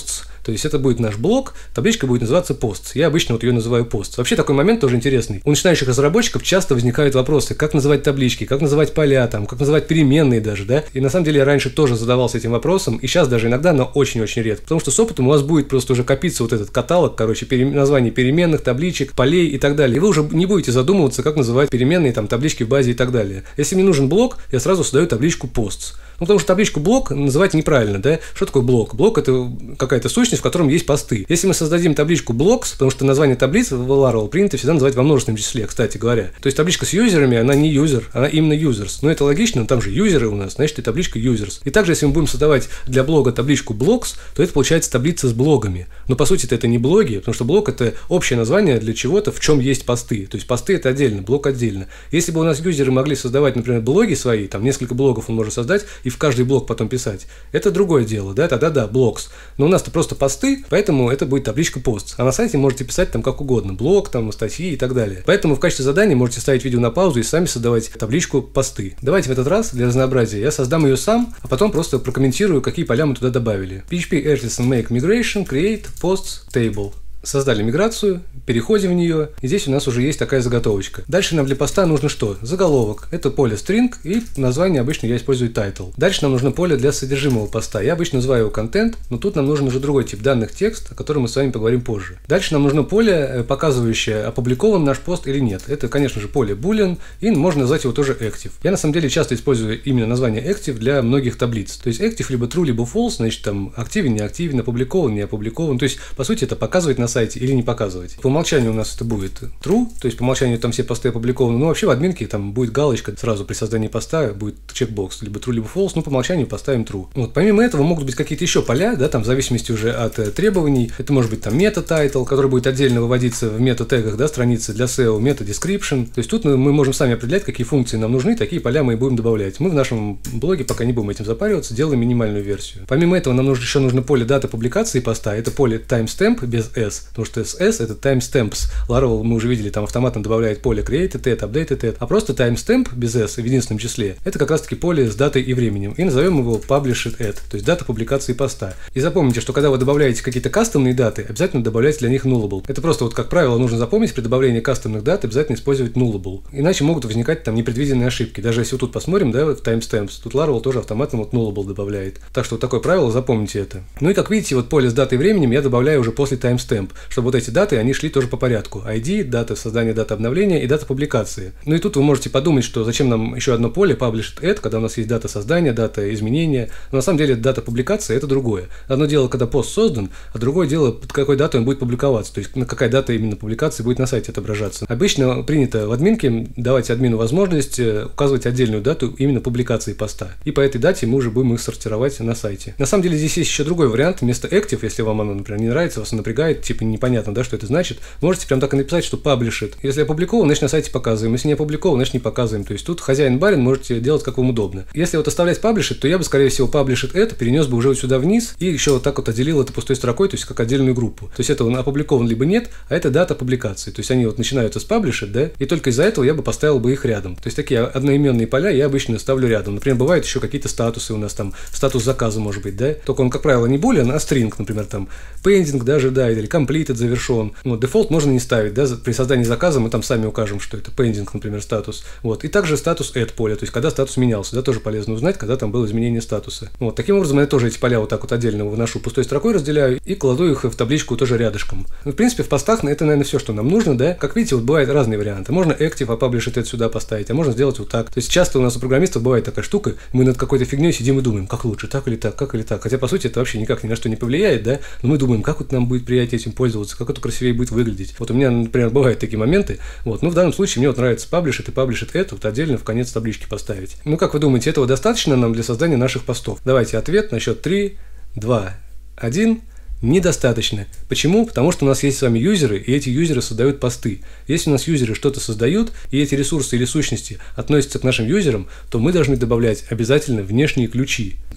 То есть это будет наш блог, табличка будет называться Posts. Я обычно вот ее называю Posts. Вообще такой момент тоже интересный. У начинающих разработчиков часто возникают вопросы, как называть таблички, как называть поля, там, как называть переменные даже, да. И на самом деле я раньше тоже задавался этим вопросом, и сейчас даже иногда, но очень-очень редко. Потому что с опытом у вас будет просто уже копиться вот этот каталог, короче, названий переменных, табличек, полей и так далее. И вы уже не будете задумываться, как называть переменные, там, таблички в базе и так далее. Если мне нужен блок, я сразу создаю табличку Posts. Ну, потому что табличку блок называть неправильно, да? Что такое блок? Блок – это какая-то сущность, в котором есть посты. Если мы создадим табличку blocks, потому что название таблиц в Laravel принято всегда называть во множественном числе, кстати говоря. То есть табличка с юзерами, она не юзер, она именно users. Но это логично, но там же юзеры у нас, значит и табличка users. И также, если мы будем создавать для блога табличку blocks, то это получается таблица с блогами. Но по сути это не блоги, потому что блог – это общее название для чего-то, в чем есть посты. То есть посты – это отдельно, блог отдельно. Если бы у нас юзеры могли создавать, например, блоги свои, там несколько блогов он может создать, и в каждый блог потом писать. Это другое дело, да, тогда да, блокс. Но у нас-то просто посты, поэтому это будет табличка posts. А на сайте можете писать там как угодно, блог, там, статьи и так далее. Поэтому в качестве задания можете ставить видео на паузу и сами создавать табличку посты. Давайте в этот раз для разнообразия я создам ее сам, а потом просто прокомментирую, какие поля мы туда добавили. PHP Artisan Make Migration Create Posts Table. Создали миграцию, переходим в нее, и здесь у нас уже есть такая заготовочка. Дальше нам для поста нужно что? Заголовок. Это поле string, и название обычно я использую title. Дальше нам нужно поле для содержимого поста. Я обычно называю его content, но тут нам нужен уже другой тип данных, текст, о котором мы с вами поговорим позже. Дальше нам нужно поле, показывающее, опубликован наш пост или нет. Это, конечно же, поле boolean, и можно назвать его тоже active. Я на самом деле часто использую именно название active для многих таблиц. То есть active либо true, либо false, значит там активен, не активен, опубликован, не опубликован. То есть, по сути, это показывает на сайте или не показывать. По умолчанию у нас это будет true, то есть по умолчанию там все посты опубликованы, но вообще в админке там будет галочка, сразу при создании поста будет чекбокс, либо true, либо false, но по умолчанию поставим true. Вот, помимо этого могут быть какие-то еще поля, да, там в зависимости уже от требований, это может быть там meta-title, который будет отдельно выводиться в мета-тегах, да, страницы для SEO, meta-description, то есть тут мы можем сами определять, какие функции нам нужны, такие поля мы и будем добавлять. Мы в нашем блоге пока не будем этим запариваться, делаем минимальную версию. Помимо этого нам еще нужно поле даты публикации поста, это поле timestamp без s, потому что S это timestamps. Laravel мы уже видели, там автоматом добавляет поле created at, updated at, а просто timestamp без s в единственном числе, это как раз таки поле с датой и временем, и назовем его published at, то есть дата публикации поста. И запомните, что когда вы добавляете какие-то кастомные даты, обязательно добавляйте для них nullable. Это просто вот как правило нужно запомнить, при добавлении кастомных дат обязательно использовать nullable, иначе могут возникать там непредвиденные ошибки. Даже если вот тут посмотрим, да, в timestamps, тут Laravel тоже автоматом вот nullable добавляет. Так что вот такое правило, запомните это. Ну и как видите, вот поле с датой и временем я добавляю уже после timestamp, чтобы вот эти даты, они шли тоже по порядку. ID, дата создания, дата обновления и дата публикации. Ну и тут вы можете подумать, что зачем нам еще одно поле published at, когда у нас есть дата создания, дата изменения. Но на самом деле дата публикации это другое. Одно дело, когда пост создан, а другое дело, под какой датой он будет публиковаться. То есть на какая дата именно публикации будет на сайте отображаться. Обычно принято в админке давать админу возможность указывать отдельную дату именно публикации поста. И по этой дате мы уже будем их сортировать на сайте. На самом деле здесь есть еще другой вариант. Вместо active, если вам оно, например, не нравится, вас напрягает, типа непонятно, да, что это значит, можете прям так и написать, что published. Если опубликован, значит на сайте показываем. Если не опубликован, значит не показываем. То есть тут хозяин-барин можете делать как вам удобно. Если вот оставлять published, то я бы, скорее всего, published это перенес бы уже вот сюда вниз и еще вот так вот отделил это пустой строкой, то есть как отдельную группу. То есть это он опубликован либо нет, а это дата публикации. То есть они вот начинаются с published, да, и только из-за этого я бы поставил бы их рядом. То есть такие одноименные поля я обычно ставлю рядом. Например, бывают еще какие-то статусы у нас там, статус заказа может быть, да, только он, как правило, не boolean, а string, например, там pending, да, ожидает, или completed, завершен. Вот, дефолт можно не ставить, да, при создании заказа мы там сами укажем, что это pending, например, статус. Вот, и также статус add поля, то есть когда статус менялся, да, тоже полезно узнать, когда там было изменение статуса. Вот, таким образом я тоже эти поля вот так вот отдельно выношу пустой строкой, разделяю и кладу их в табличку тоже рядышком. Ну, в принципе, в постах это, наверное, все, что нам нужно, да. Как видите, вот бывают разные варианты. Можно active, а published это сюда поставить, а можно сделать вот так. То есть часто у нас у программистов бывает такая штука, мы над какой-то фигней сидим и думаем, как лучше, так или так, как или так. Хотя, по сути, это вообще никак ни на что не повлияет, да, но мы думаем, как вот нам будет приятнее этим пользоваться, как это красивее будет выглядеть. Вот у меня, например, бывают такие моменты, вот, ну, в данном случае мне вот нравится published и published это вот отдельно в конец таблички поставить. Ну, как вы думаете, этого достаточно нам для создания наших постов? Давайте ответ на счет 3, 2, 1. Недостаточно. Почему? Потому что у нас есть с вами юзеры, и эти юзеры создают посты. Если у нас юзеры что-то создают, и эти ресурсы или сущности относятся к нашим юзерам, то мы должны добавлять обязательно внешние ключи.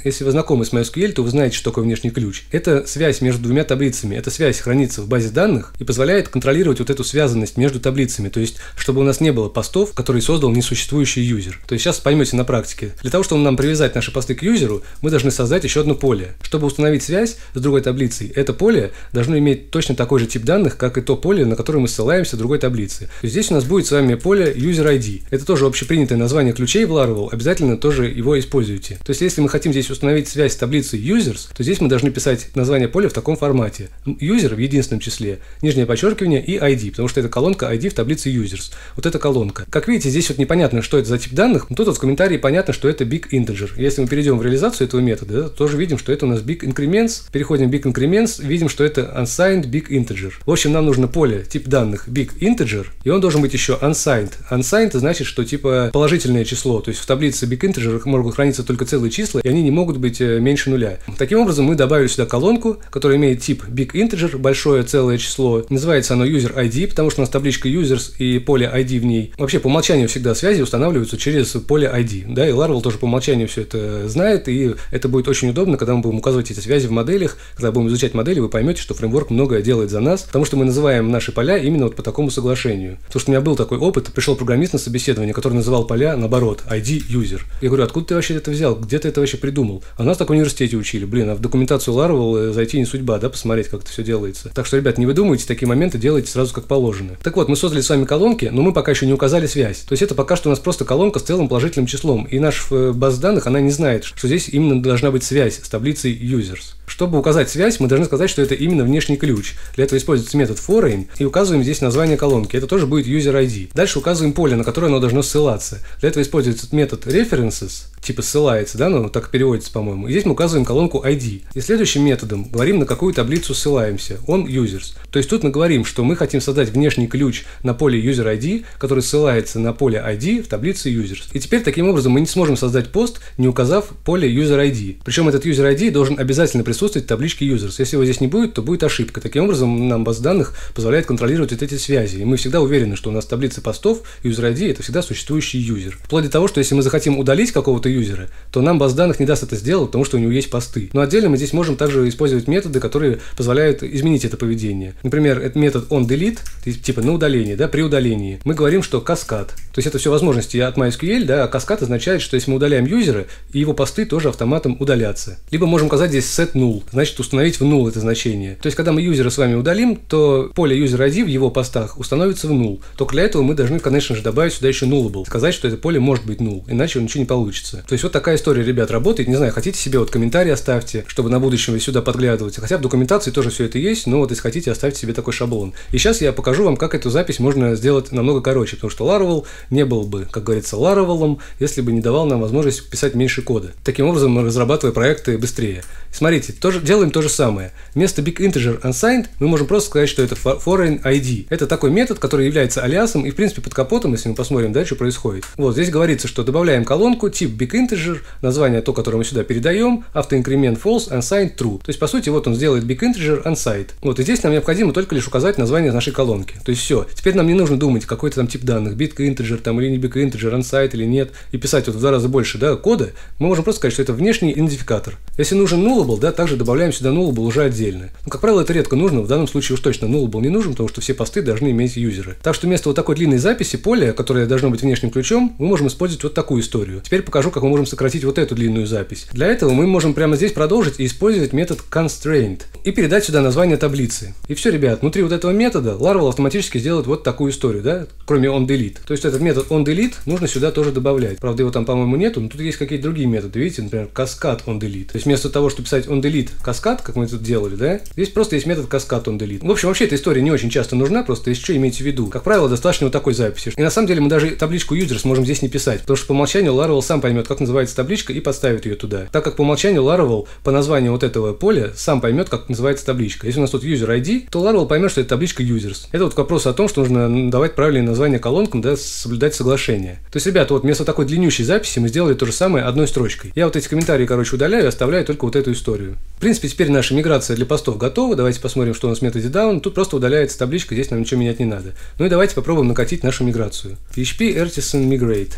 если вы знакомы с MySQL, то вы знаете, что такое внешний ключ. Это связь между двумя таблицами. Эта связь хранится в базе данных и позволяет контролировать вот эту связанность между таблицами. То есть, чтобы у нас не было постов, которые создал несуществующий юзер. То есть, сейчас поймете на практике. Для того, чтобы нам привязать наши посты к юзеру, мы должны создать еще одно поле. Чтобы установить связь с другой таблицей, это поле должно иметь точно такой же тип данных, как и то поле, на которое мы ссылаемся в другой таблице. То есть, здесь у нас будет с вами поле user ID. Это тоже общепринятое название ключей в Laravel. Обязательно тоже его используйте. То есть, если мы хотим здесь установить связь с таблицей users, то здесь мы должны писать название поля в таком формате. User в единственном числе, нижнее подчеркивание и ID, потому что это колонка ID в таблице users. Вот эта колонка. Как видите, здесь вот непонятно, что это за тип данных, но тут вот в комментарии понятно, что это big integer. Если мы перейдем в реализацию этого метода, то тоже видим, что это у нас big increments. Переходим в big increments, видим, что это unsigned big integer. В общем, нам нужно поле тип данных big integer, и он должен быть еще unsigned. Unsigned значит, что типа положительное число, то есть в таблице big integer могут храниться только целые числа, и они не могут быть меньше нуля. Таким образом, мы добавили сюда колонку, которая имеет тип big integer, большое целое число. Называется оно user ID, потому что у нас табличка users и поле ID в ней. Вообще, по умолчанию всегда связи устанавливаются через поле ID. Да, и Laravel тоже по умолчанию все это знает, и это будет очень удобно, когда мы будем указывать эти связи в моделях. Когда будем изучать модели, вы поймете, что фреймворк многое делает за нас, потому что мы называем наши поля именно вот по такому соглашению. Потому что у меня был такой опыт, пришел программист на собеседование, который называл поля наоборот, ID user. Я говорю, откуда ты вообще это взял? Где ты это вообще придумал? А нас так в университете учили. Блин, а в документацию Laravel зайти не судьба, да, посмотреть, как это все делается. Так что, ребят, не выдумывайте, такие моменты делайте сразу как положено. Так вот, мы создали с вами колонки, но мы пока еще не указали связь. То есть это пока что у нас просто колонка с целым положительным числом. И наша база данных, она не знает, что здесь именно должна быть связь с таблицей users. Чтобы указать связь, мы должны сказать, что это именно внешний ключ. Для этого используется метод foreign и указываем здесь название колонки. Это тоже будет user ID. Дальше указываем поле, на которое оно должно ссылаться. Для этого используется метод references, типа ссылается, да, ну так переводится, по-моему. И здесь мы указываем колонку ID. И следующим методом говорим, на какую таблицу ссылаемся. On users. То есть тут мы говорим, что мы хотим создать внешний ключ на поле user ID, который ссылается на поле ID в таблице users. И теперь таким образом мы не сможем создать пост, не указав поле user ID. Причем этот user ID должен обязательно присутствовать в табличке users. Если его здесь не будет, то будет ошибка. Таким образом нам база данных позволяет контролировать вот эти связи. И мы всегда уверены, что у нас в таблице постов user ID это всегда существующий юзер. Вплоть до того, что если мы захотим удалить какого-то юзера, то нам база данных не даст это сделать, потому что у него есть посты. Но отдельно мы здесь можем также использовать методы, которые позволяют изменить это поведение. Например, это метод onDelete, типа на удаление, да, при удалении. Мы говорим, что каскад. То есть это все возможности от MySQL, да, а каскад означает, что если мы удаляем юзера, и его посты тоже автоматом удалятся. Либо можем указать здесь set null, значит установить в null это значение. То есть когда мы юзера с вами удалим, то поле user ID в его постах установится в null. Только для этого мы должны, конечно же, добавить сюда еще nullable, сказать, что это поле может быть null, иначе ничего не получится. То есть вот такая история, ребят, работает. Не знаю, хотите себе вот комментарий оставьте, чтобы на будущем вы сюда подглядывать. Хотя в документации тоже все это есть, но вот если хотите, оставьте себе такой шаблон. И сейчас я покажу вам, как эту запись можно сделать намного короче, потому что Laravel не был бы, как говорится, Laravel'ом, если бы не давал нам возможность писать меньше кода. Таким образом, мы разрабатываем проекты быстрее. Смотрите, делаем то же самое. Вместо big integer unsigned мы можем просто сказать, что это foreign ID. Это такой метод, который является алиасом, и в принципе под капотом, если мы посмотрим дальше, происходит. Вот здесь говорится, что добавляем колонку, тип big integer, название то, которое мы сюда передаем, автоинкремент false, unsigned true. То есть по сути вот он сделает big integer unsigned. Вот и здесь нам необходимо только лишь указать название нашей колонки. То есть все. Теперь нам не нужно думать, какой-то там тип данных, big integer там или не big integer, unsigned или нет, и писать вот в 2 раза больше, да, кода. Мы можем просто сказать, что это внешний идентификатор. Если нужен nullable, да, также добавляем сюда nullable уже отдельно. Но, как правило, это редко нужно, в данном случае уж точно nullable не нужен, потому что все посты должны иметь юзеры. Так что вместо вот такой длинной записи поля, которое должно быть внешним ключом, мы можем использовать вот такую историю. Теперь покажу, как мы можем сократить вот эту длинную запись. Для этого мы можем прямо здесь продолжить и использовать метод constraint и передать сюда название таблицы. И все, ребят, внутри вот этого метода Laravel автоматически сделает вот такую историю, да, кроме onDelete. То есть этот метод onDelete нужно сюда тоже добавлять. Правда, его там, по-моему, нету, но тут есть какие-то другие методы, видите, например, cascade onDelete. То есть вместо того, чтобы писать onDelete каскад, как мы тут делали, да, здесь просто есть метод cascade onDelete. В общем, вообще эта история не очень часто нужна, просто если что, имейте в виду. Как правило, достаточно вот такой записи. И на самом деле мы даже табличку users можем здесь не писать, потому что по умолчанию Laravel сам поймет, как называется табличка, и подставит ее туда. Так как по умолчанию Laravel по названию вот этого поля сам поймет, как называется табличка. Если у нас тут user ID, то Laravel поймет, что это табличка users. Это вот к вопросу о том, что нужно давать правильные названия колонкам, да, соблюдать соглашение. То есть, ребята, вот вместо такой длиннющей записи мы сделали то же самое одной строчкой. Я вот эти комментарии, короче, удаляю и оставляю только вот эту историю. В принципе, теперь наша миграция для постов готова. Давайте посмотрим, что у нас в методе down. Тут просто удаляется табличка, здесь нам ничего менять не надо. Ну и давайте попробуем накатить нашу миграцию. PHP Artisan Migrate.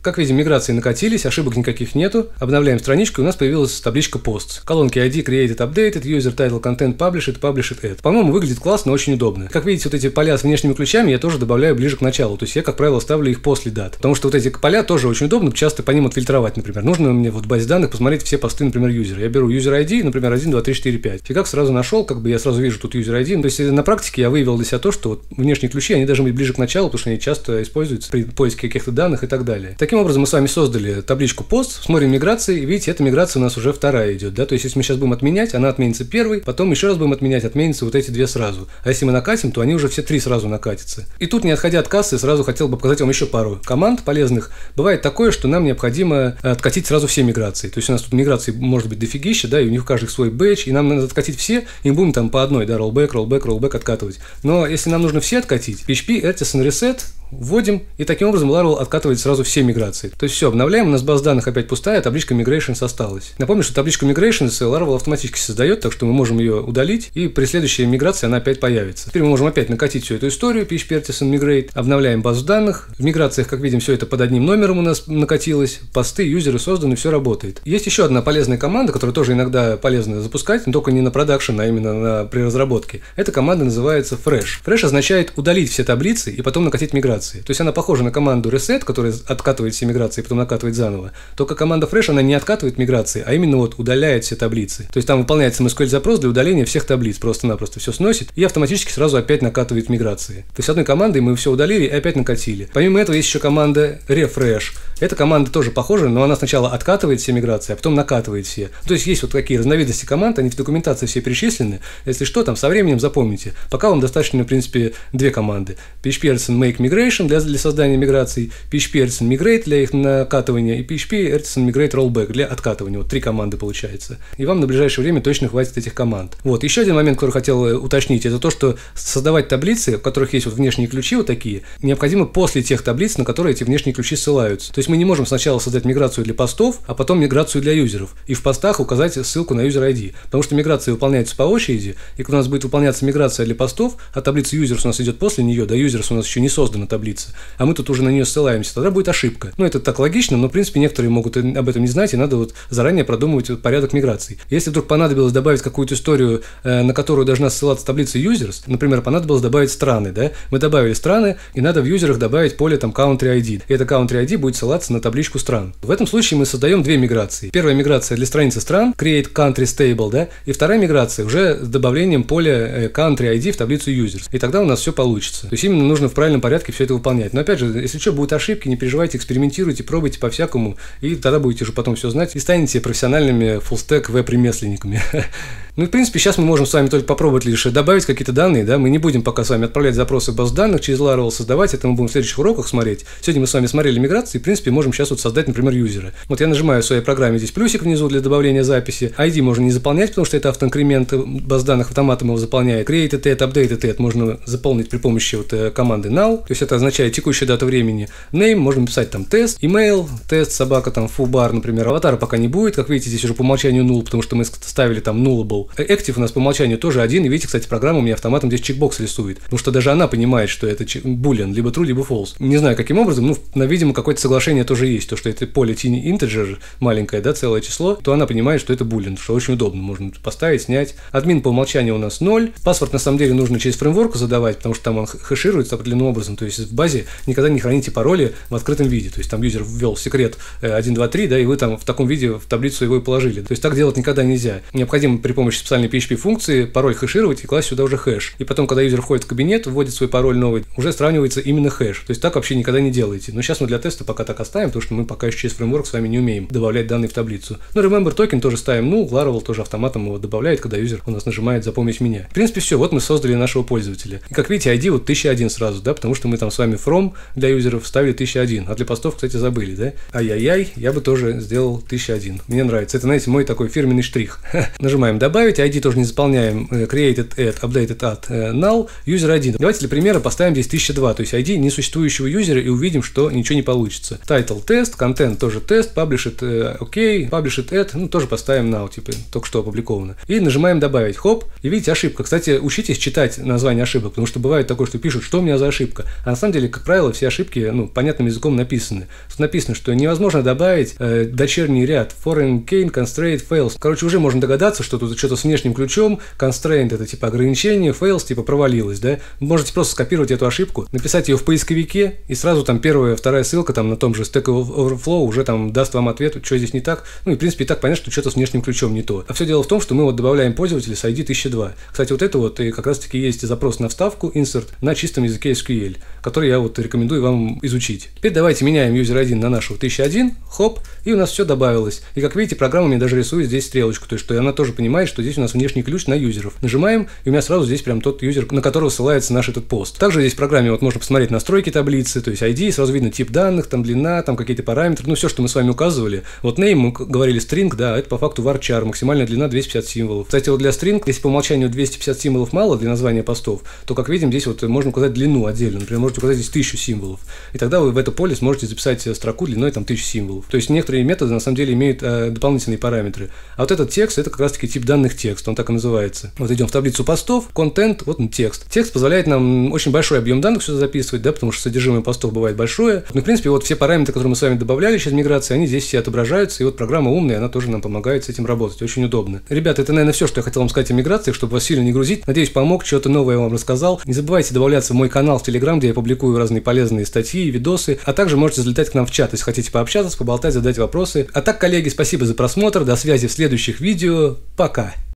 Как видим, миграции накатились, ошибок никаких нету. Обновляем страничку, и у нас появилась табличка Posts. Колонки ID, Created, Updated, User, Title, Content, Published, Published, Add. По-моему, выглядит классно, очень удобно. Как видите, вот эти поля с внешними ключами я тоже добавляю ближе к началу. То есть я, как правило, ставлю их после дат. Потому что вот эти поля тоже очень удобно, часто по ним отфильтровать, например. Нужно мне вот в базе данных посмотреть все посты, например, юзера. Я беру User ID, например, 1, 2, 3, 4, 5. Фигак сразу нашел, как бы я сразу вижу тут User ID. То есть на практике я выявил для себя то, что вот внешние ключи, они должны быть ближе к началу, потому что они часто используются при поиске каких-то данных и так далее. Таким образом, мы с вами создали табличку Post, смотрим миграции, и видите, эта миграция у нас уже вторая идет, да, то есть если мы сейчас будем отменять, она отменится первой, потом еще раз будем отменять, отменятся вот эти две сразу. А если мы накатим, то они уже все три сразу накатятся. И тут, не отходя от кассы, сразу хотел бы показать вам еще пару команд полезных. Бывает такое, что нам необходимо откатить сразу все миграции. То есть у нас тут миграции может быть дофигища, да, и у них у каждых свой бэдж, и нам надо откатить все, и мы будем там по одной, да, rollback откатывать. Но если нам нужно все откатить, PHP artisan reset вводим, и таким образом Laravel откатывает сразу все миграции. То есть все, обновляем, у нас база данных опять пустая, табличка Migrations осталась. Напомню, что табличку Migrations Laravel автоматически создает, так что мы можем ее удалить, и при следующей миграции она опять появится. Теперь мы можем опять накатить всю эту историю, PHP artisan migrate, обновляем базу данных. В миграциях, как видим, все это под одним номером у нас накатилось, посты, юзеры созданы, все работает. Есть еще одна полезная команда, которую тоже иногда полезно запускать, но только не на продакшн, а именно при разработке. Эта команда называется Fresh. Fresh означает удалить все таблицы и потом накатить миграции. То есть она похожа на команду reset, которая откатывает все миграции и потом накатывает заново. Только команда fresh, она не откатывает миграции, а именно вот удаляет все таблицы. То есть там выполняется MySQL запрос для удаления всех таблиц, просто-напросто все сносит и автоматически сразу опять накатывает миграции. То есть одной командой мы все удалили и опять накатили. Помимо этого есть еще команда refresh. Эта команда тоже похожа, но она сначала откатывает все миграции, а потом накатывает все. То есть есть вот такие разновидности команд, они в документации все перечислены. Если что, там со временем запомните. Пока вам достаточно, в принципе, две команды. PHP artisan make migration для создания миграций, PHP artisan migrate для их накатывания и PHP artisan migrate rollback для откатывания. Вот три команды получается. И вам на ближайшее время точно хватит этих команд. Вот, еще один момент, который хотел уточнить, это то, что создавать таблицы, в которых есть вот внешние ключи вот такие, необходимо после тех таблиц, на которые эти внешние ключи ссылаются. То есть мы не можем сначала создать миграцию для постов, а потом миграцию для юзеров. И в постах указать ссылку на user ID. Потому что миграция выполняется по очереди, и когда у нас будет выполняться миграция для постов, а таблица users у нас идет после нее, да, users у нас еще не создана таблица, а мы тут уже на нее ссылаемся, тогда будет ошибка. Ну, это так логично, но, в принципе, некоторые могут об этом не знать, и надо вот заранее продумывать порядок миграций. Если вдруг понадобилось добавить какую-то историю, на которую должна ссылаться таблица users, например, понадобилось добавить страны, да, мы добавили страны, и надо в юзерах добавить поле там country ID, и это country ID будет ссылаться на табличку стран. В этом случае мы создаем две миграции. Первая миграция для страницы стран, create country stable, да, и вторая миграция уже с добавлением поля country ID в таблицу users. И тогда у нас все получится. То есть именно нужно в правильном порядке все это выполнять. Но опять же, если что, будут ошибки, не переживайте, экспериментируйте, пробуйте по-всякому, и тогда будете уже потом все знать и станете профессиональными фуллстек веб-ремесленниками. Ну, в принципе, сейчас мы можем с вами только попробовать лишь добавить какие-то данные, да, мы не будем пока с вами отправлять запросы в базу данных через Laravel, создавать, это мы будем в следующих уроках смотреть. Сегодня мы с вами смотрели миграции, и, в принципе, можем сейчас вот создать, например, юзера. Вот я нажимаю в своей программе здесь плюсик внизу для добавления записи, ID можно не заполнять, потому что это автоинкремент баз данных автоматом его заполняет. Create add, update add можно заполнить при помощи вот команды now, то есть это означает текущая дата времени. Name можно написать там тест, email, тест, собака там foobar, например. Аватара пока не будет, как видите, здесь уже по умолчанию null, потому что мы ставили там nullable. Active у нас по умолчанию тоже один, и видите, кстати, программа у меня автоматом здесь чекбокс рисует, потому что даже она понимает, что это boolean, либо true, либо false. Не знаю, каким образом, но, видимо, какое-то соглашение тоже есть, то, что это поле tiny integer, маленькое, да, целое число, то она понимает, что это boolean, что очень удобно, можно поставить, снять. Админ по умолчанию у нас 0, паспорт на самом деле нужно через фреймворк задавать, потому что там он хэшируется определенным образом, то есть в базе никогда не храните пароли в открытом виде, то есть там юзер ввел секрет 1, 2, 3, да, и вы там в таком виде в таблицу его и положили. То есть так делать никогда нельзя. Необходимо при помощи специальной PHP функции пароль хэшировать и класть сюда уже хэш. И потом, когда юзер входит в кабинет, вводит свой пароль новый, уже сравнивается именно хэш. То есть так вообще никогда не делайте. Но сейчас мы для теста пока так оставим, потому что мы пока еще через фреймворк с вами не умеем добавлять данные в таблицу. Ну, remember токен тоже ставим, ну, Laravel тоже автоматом его добавляет, когда юзер у нас нажимает «Запомнить меня». В принципе, все, вот мы создали нашего пользователя. И как видите, ID вот 1001 сразу, да, потому что мы там с вами from для юзеров ставили 1001, а для постов, кстати, забыли, да? Ай-яй-яй, я бы тоже сделал 1001. Мне нравится. Это, знаете, мой такой фирменный штрих. Нажимаем «Добавить». добавить, ID тоже не заполняем, created add, updated add, null, user 1. Давайте для примера поставим здесь 1002, то есть ID несуществующего юзера, и увидим, что ничего не получится. Title тест, content тоже тест, published OK, published add, ну тоже поставим now, типа только что опубликовано. И нажимаем добавить, хоп, и видите ошибка. Кстати, учитесь читать название ошибок, потому что бывает такое, что пишут, что у меня за ошибка. А на самом деле, как правило, все ошибки, понятным языком написаны. Тут написано, что невозможно добавить дочерний ряд foreign key constraint fails. Короче, уже можно догадаться, что тут что-то с внешним ключом, constraint это типа ограничение, fails типа провалилось, да. Можете просто скопировать эту ошибку, написать ее в поисковике, и сразу там первая, вторая ссылка там на том же Stack Overflow уже там даст вам ответ, что здесь не так. Ну и в принципе и так понятно, что что-то с внешним ключом не то. А все дело в том, что мы вот добавляем пользователя с ID 1002. Кстати, вот это вот и как раз таки есть запрос на вставку, insert на чистом языке SQL, который я вот рекомендую вам изучить. Теперь давайте меняем user 1 на нашего 1001, хоп, и у нас все добавилось. И как видите, программа мне даже рисует здесь стрелочку, то есть что она тоже понимает, что здесь у нас внешний ключ на юзеров. Нажимаем, и у меня сразу здесь прям тот юзер, на которого ссылается наш этот пост. Также здесь в программе вот можно посмотреть настройки таблицы, то есть ID, сразу видно тип данных, там длина, там какие-то параметры, ну все, что мы с вами указывали. Вот name мы говорили string, да, это по факту varchar, максимальная длина 250 символов. Кстати, вот для string, если по умолчанию 250 символов мало для названия постов, то, как видим, здесь вот можно указать длину отдельно, например, можете указать здесь 1000 символов. И тогда вы в это поле сможете записать строку длиной там 1000 символов. То есть некоторые методы на самом деле имеют дополнительные параметры. А вот этот текст, это как раз таки тип данных текст, он так и называется. Вот идем в таблицу постов, content, вот он текст. Текст позволяет нам очень большой объем данных сюда записывать, да, потому что содержимое постов бывает большое. Ну, в принципе, вот все параметры, которые мы с вами добавляли через миграцию, они здесь все отображаются, и вот программа умная, она тоже нам помогает с этим работать, очень удобно. Ребята, это, наверное, все, что я хотел вам сказать о миграции, чтобы вас сильно не грузить. Надеюсь, помог, что-то новое я вам рассказал. Не забывайте добавляться в мой канал в Telegram, где я публикую разные полезные статьи, видосы, а также можете залетать к нам в чат, если хотите пообщаться, поболтать, задать вопросы. А так, коллеги, спасибо за просмотр, до связи в следующих видео, пока!